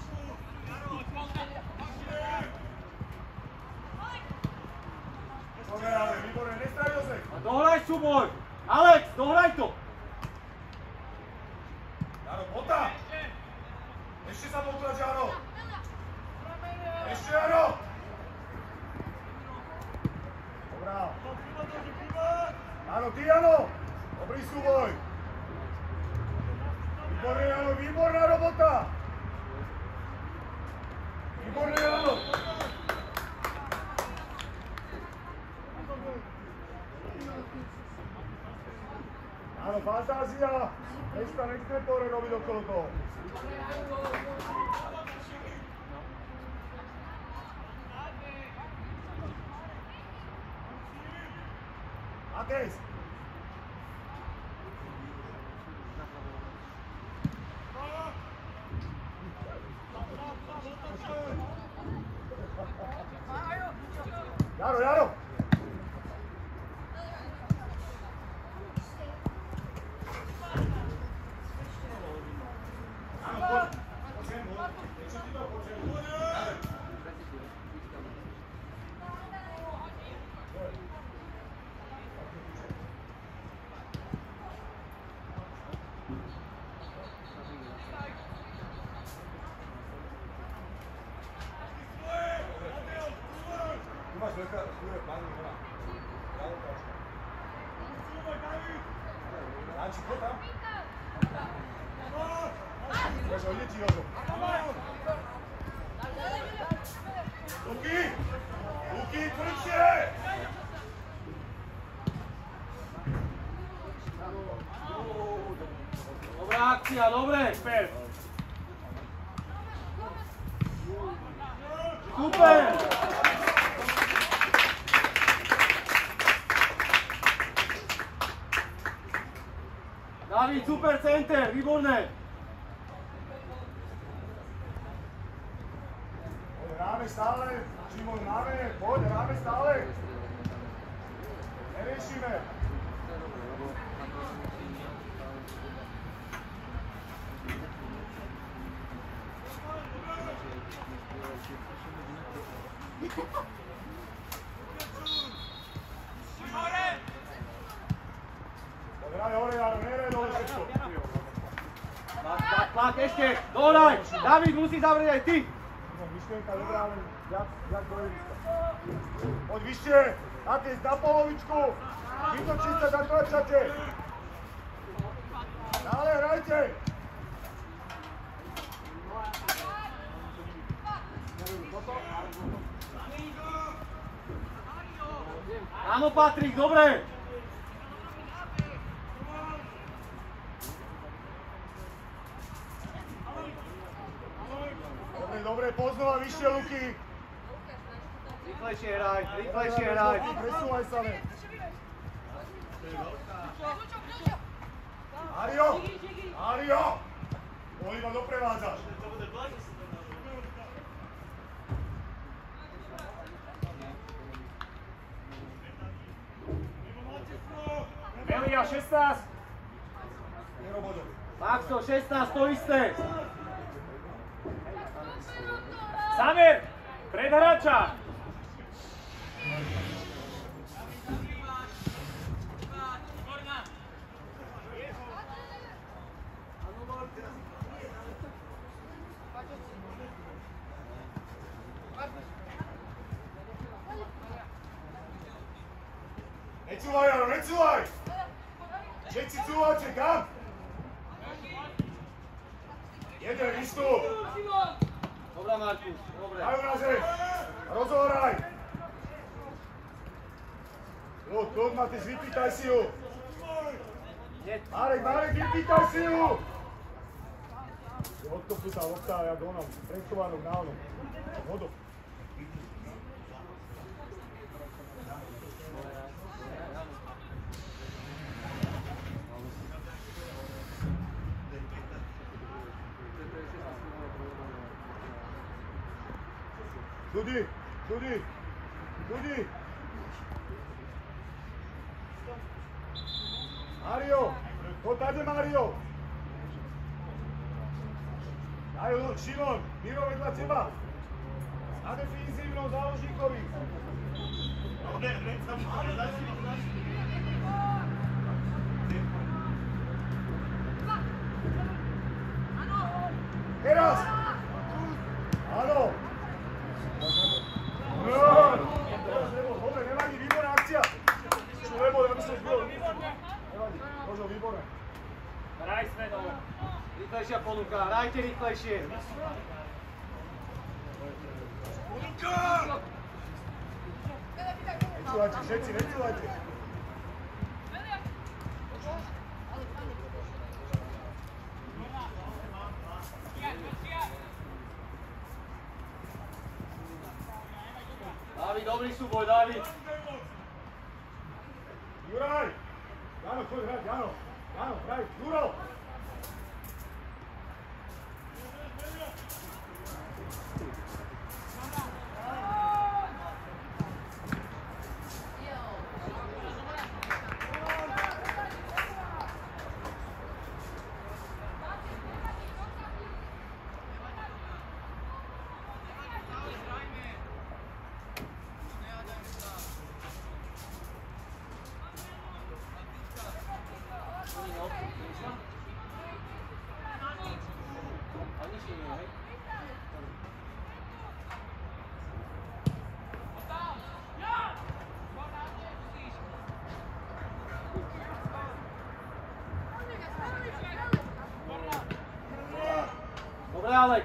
Dobre, ale výborné, nestraj Jozef. Dohraj súboj! Alex, dohraj to! Jaro, pota! Ešte sa potrať, Jaro! Ešte, Jaro! Dobrá. Áno, ty, Jano! Dobrý súboj! Výborné, Jano, výborná robota! Výborné, Jano! Áno, fantázia! Dneska nechce pore robiť okolo toho. Matejs! Jaro, Jaro! Luky! Luky, tvrdšie! Dobrá akcia, dobre! Super! Super! David, super center, výborné! Hráme stále, Šimon, máme, poď, hráme stále. Neriešime. Hraj hore, Jaro, nehraj dole všetko. Tlak, tlak, tlak, ešte, dohraj! David, musí zavrieť aj ty! Myšlienka dobrá, len viac, viac do ihriska. Poď vyššie, Matejs, na polovičku. Vytočí sa, zatlačate. Dále hrajte. Áno, Patrik, dobre! Dobre, dobre, poznova vyššie, Luky. Rýchlejšie hraj, rýchlejšie hraj. Presúvaj sa, ne. Mario! Mario! Bol iba doprevádzaš. Melia šestnásť. Maxo, šestnásť, to isté. Samer, pred hráča. Necúvaj, Jaro, necúvaj! Všetci cúvajte, kam? Jeden výstup! Dobrá, Markus, dobre. Dajú na zem! Rozohraj! Ľud, ľud, Matej, vypýtaj si ju! Marek, Marek, vypýtaj si ju! Je odkopnutá lopta, jak onom, prečovanú na onom. Vodu. Ljudi, ljudi, ljudi! Mario! Ko tady Mario? Aj Šimon, Miro vedľa teba. Na defenzívnom záložníkovi. Teraz! Áno! Dobre, nevadí, výborná akcia. Čo nebol, ja myslím, že bylo. Nevadí, možno výborné. Hraj Svedo. Rýchlejšia ponuka, hrajte rýchlejšie. Necúvajte, všetci, necúvajte. Dávid, dobrý súboj, Dávid. Juraj! Jano, choď hrať, Jano. Jano, hraj, Juro! Dobre, Alex.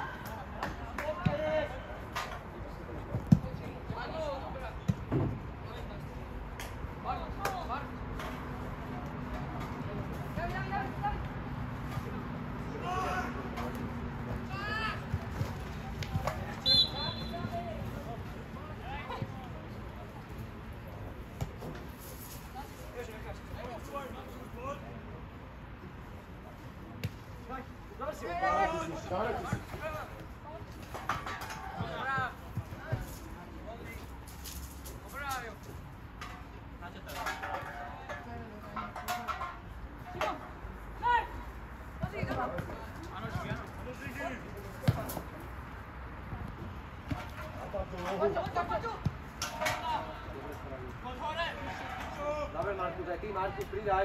Dobre, Markus, aj ty, Markus, pridaj.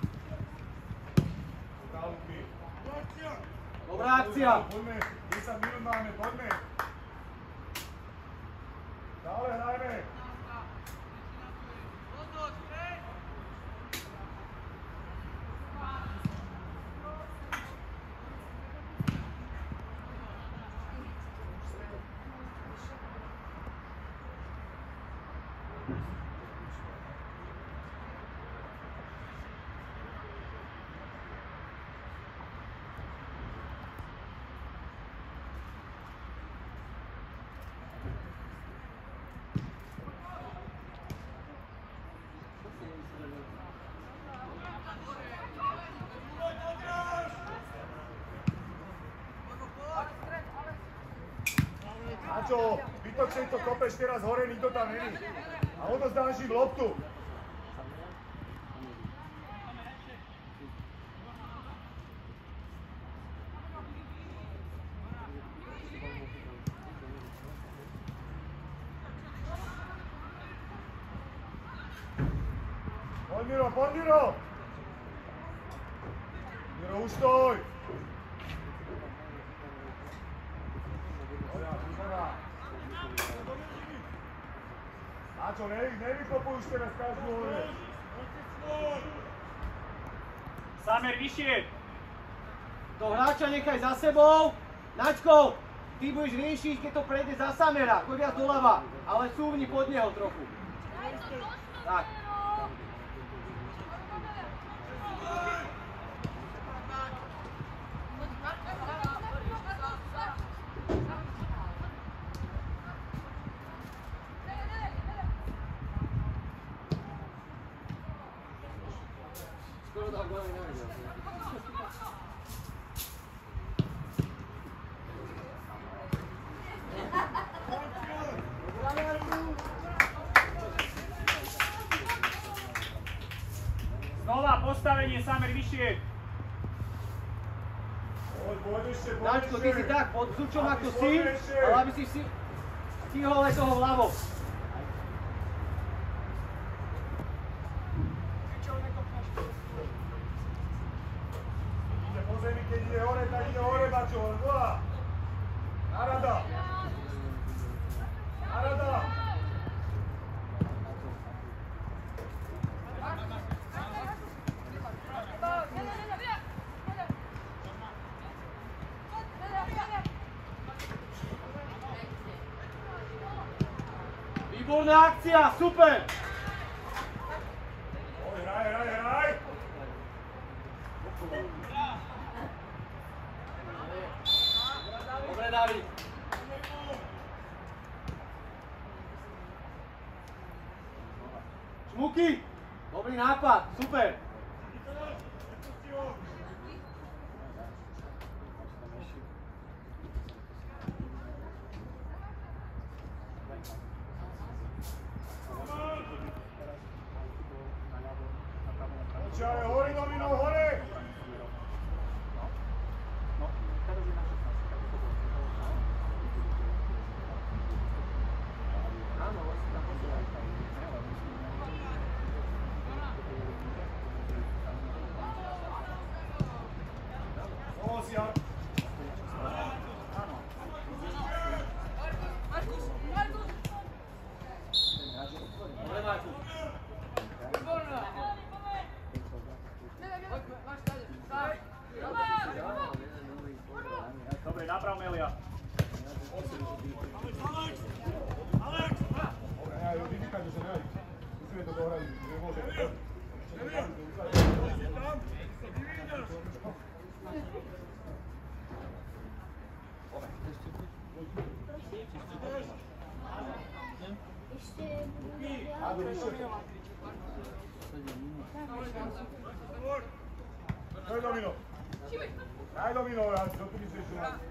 Dobrá akcia. Poďme, desať minút máme, poďme. Dále hrajme. Ačo, vytočej to, kopeš teraz hore, nikto tam není. A odozdáš im loptu. Poď Miro, poď Miro! Miro, ustoj! Ačo, nevyklopuj už teraz každú hore. Samer, vyššie. To hráča nechaj za sebou. Naďko, ty budeš riešiť, keď to prejde za Samera. Choď viac doľava, ale súvni pod neho trochu. Tak. Skoro to ako nevedel. Znova postavenie, Samer, vyššie. Poď, poď ešte, poď Načko, ty si ešte. tak pod sučom ako Poď si, ešte. ale aby si si stihol aj toho vľavo. Ide po zemi, keď ide hore, tak ide hore, Bačo, len volá. Narada. Narada. Výborná akcia, super! Oj, hraj, hraj, hraj. Dobre, David. Šmuky, dobrý nápad, super. Počkaj, hori, Domino, hore. Osiak. Dobre, Marku. Dobre, naprav Melia. Dobre, nehaj, vymykajte sa, nehaj. Musíme to dohrať, nemôže. Ešte budú Áno, vyššie. To je Domino. Daj Domino, ja čo tu myslíš, že mám?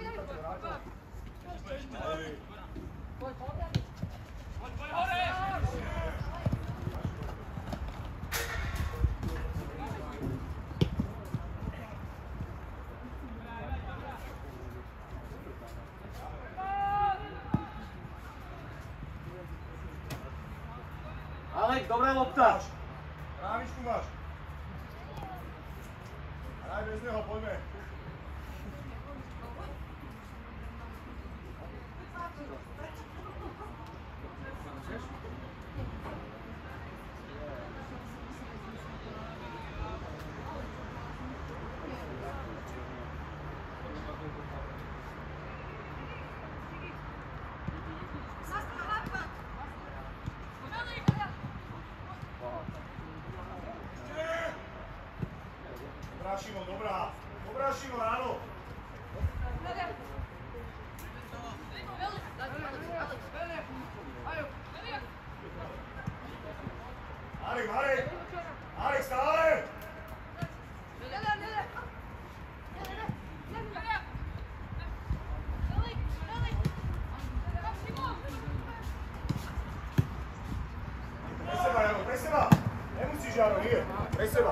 Alex, dobrá lopta. Ráničku máš. Hraj bez neho, poďme. Dobrá, Šimon, dobrá. Dobrá, Šimon, áno. Marek, Marek. Marek, stále. Pre seba, Jaro, pre seba. Nemusíš, Jaro, nie. Pre seba.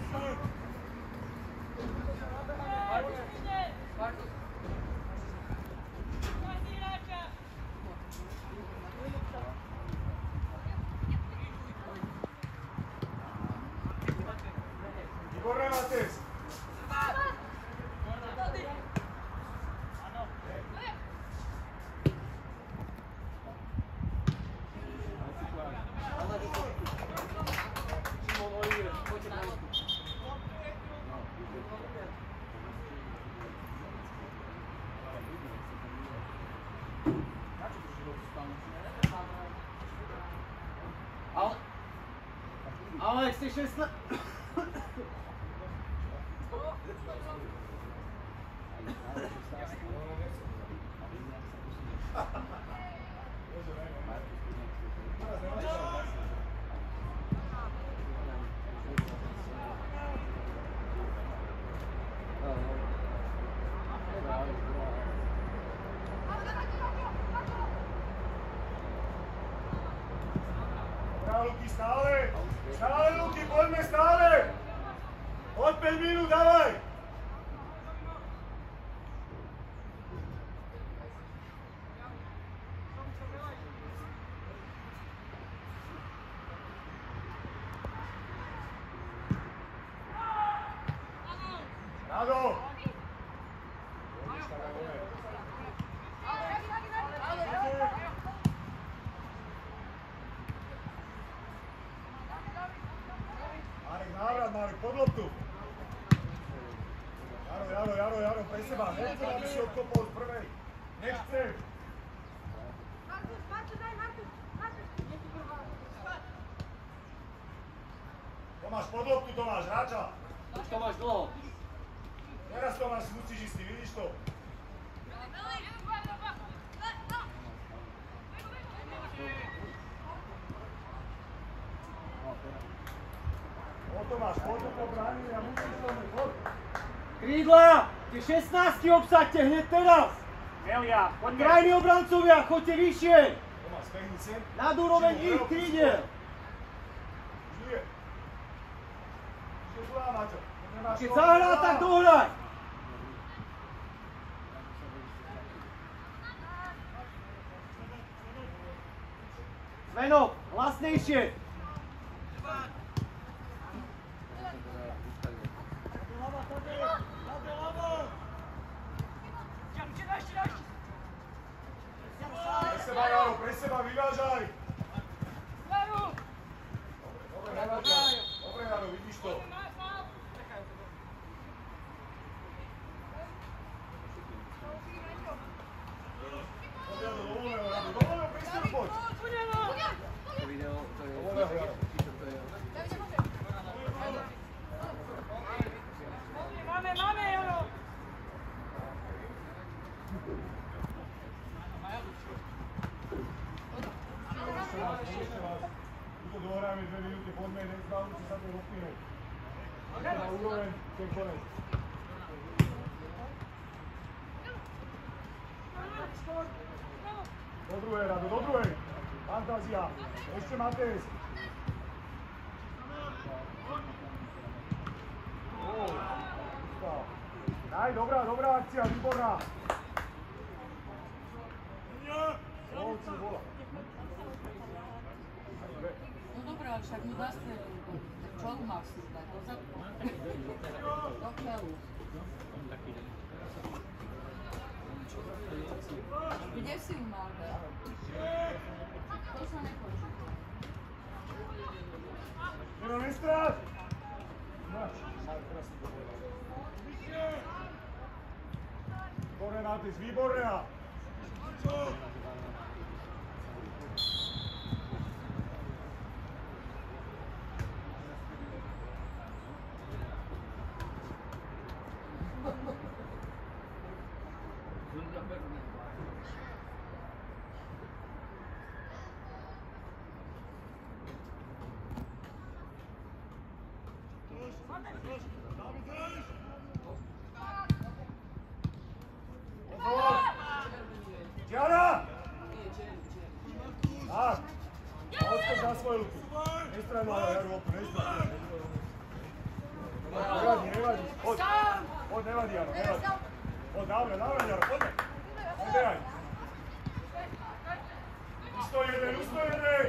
Výborné, Matec. Šimon, Olivier, poďte na loptu. Ale... Alex, ty šestnásť... Dobrá, Luky, stále. Stále, Luky, poďme, stále. Od päť minút, dávaj. Rado! Ništa ga one. Marek, návrat, Marek, pod loptu. Jaro, Jaro, Jaro, Jaro, pre seba. Nechcem, aby si odkopol z prvej. Nechcem. Tomáš, pod loptu, Tomáš, hráča. Už to máš dlho. Teraz Tomáš musíš istý, vidíš to? O Tomáš, poď to pobránili a musíš to mať, poď. Krídla, tie šestnáctky obsaďte hneď teraz. Melia, poďme. Krajní obrancovia, choďte vyššie. Tomáš, spehni sem. Nad úroveň ich krídel. Žije. Žije zlá, Maťo. Keď zahrá, tak dohraj. Zveno, hlasnejšie. Pre seba, Jaro, pre seba, vyvážaj. Dobre, Jaro, dobre, Jaro, vidíš to. Poď, Jaro, dovoleného, Jaro, dovoleného, prístup, poď. Dovoleného, Jaro. Máme, máme, Jaro! Ešte raz, ešte raz. Tuto dohráme dve minúty, poďme, nezbavujte sa tej loptiny. Ešte na úroveň, ten konec. Do druhej, Rado, do druhej. Fantázia. Ešte Matej. Daj, dobrá, dobrá akcia, výborná. Lovci, bola. No dobré, ale však mu zastrelil. Čo mu máš si zdať? Do zadku? Do keľu. Kde si ju mal dať? To sa nepočí. Miro, nestráť! Máš, máš, teraz si to povedal. Výborné, Matis, výborné! Diana! Tak, odskoč na svoju luku. Nestraj mladá, Jaru, opu, nestraj. Nevadí, nevadí, poď. Poď, nevadí, Jaro, nevadí. Poď, návrat, návrat, Jaro, poďme. Nebehaj. Usto jeden, usto jeden!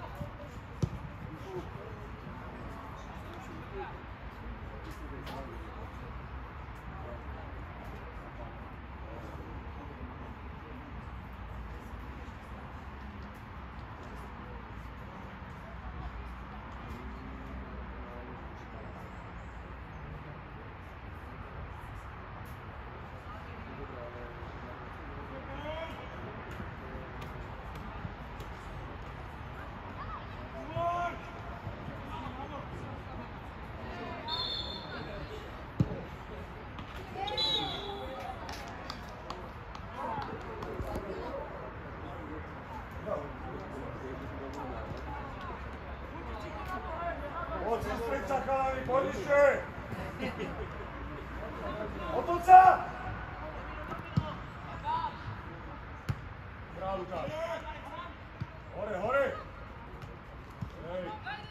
Poď, sústreď sa, chalani, poď ešte! Otoč sa! Dobrá, Lukáš. Hore, hore! Hej.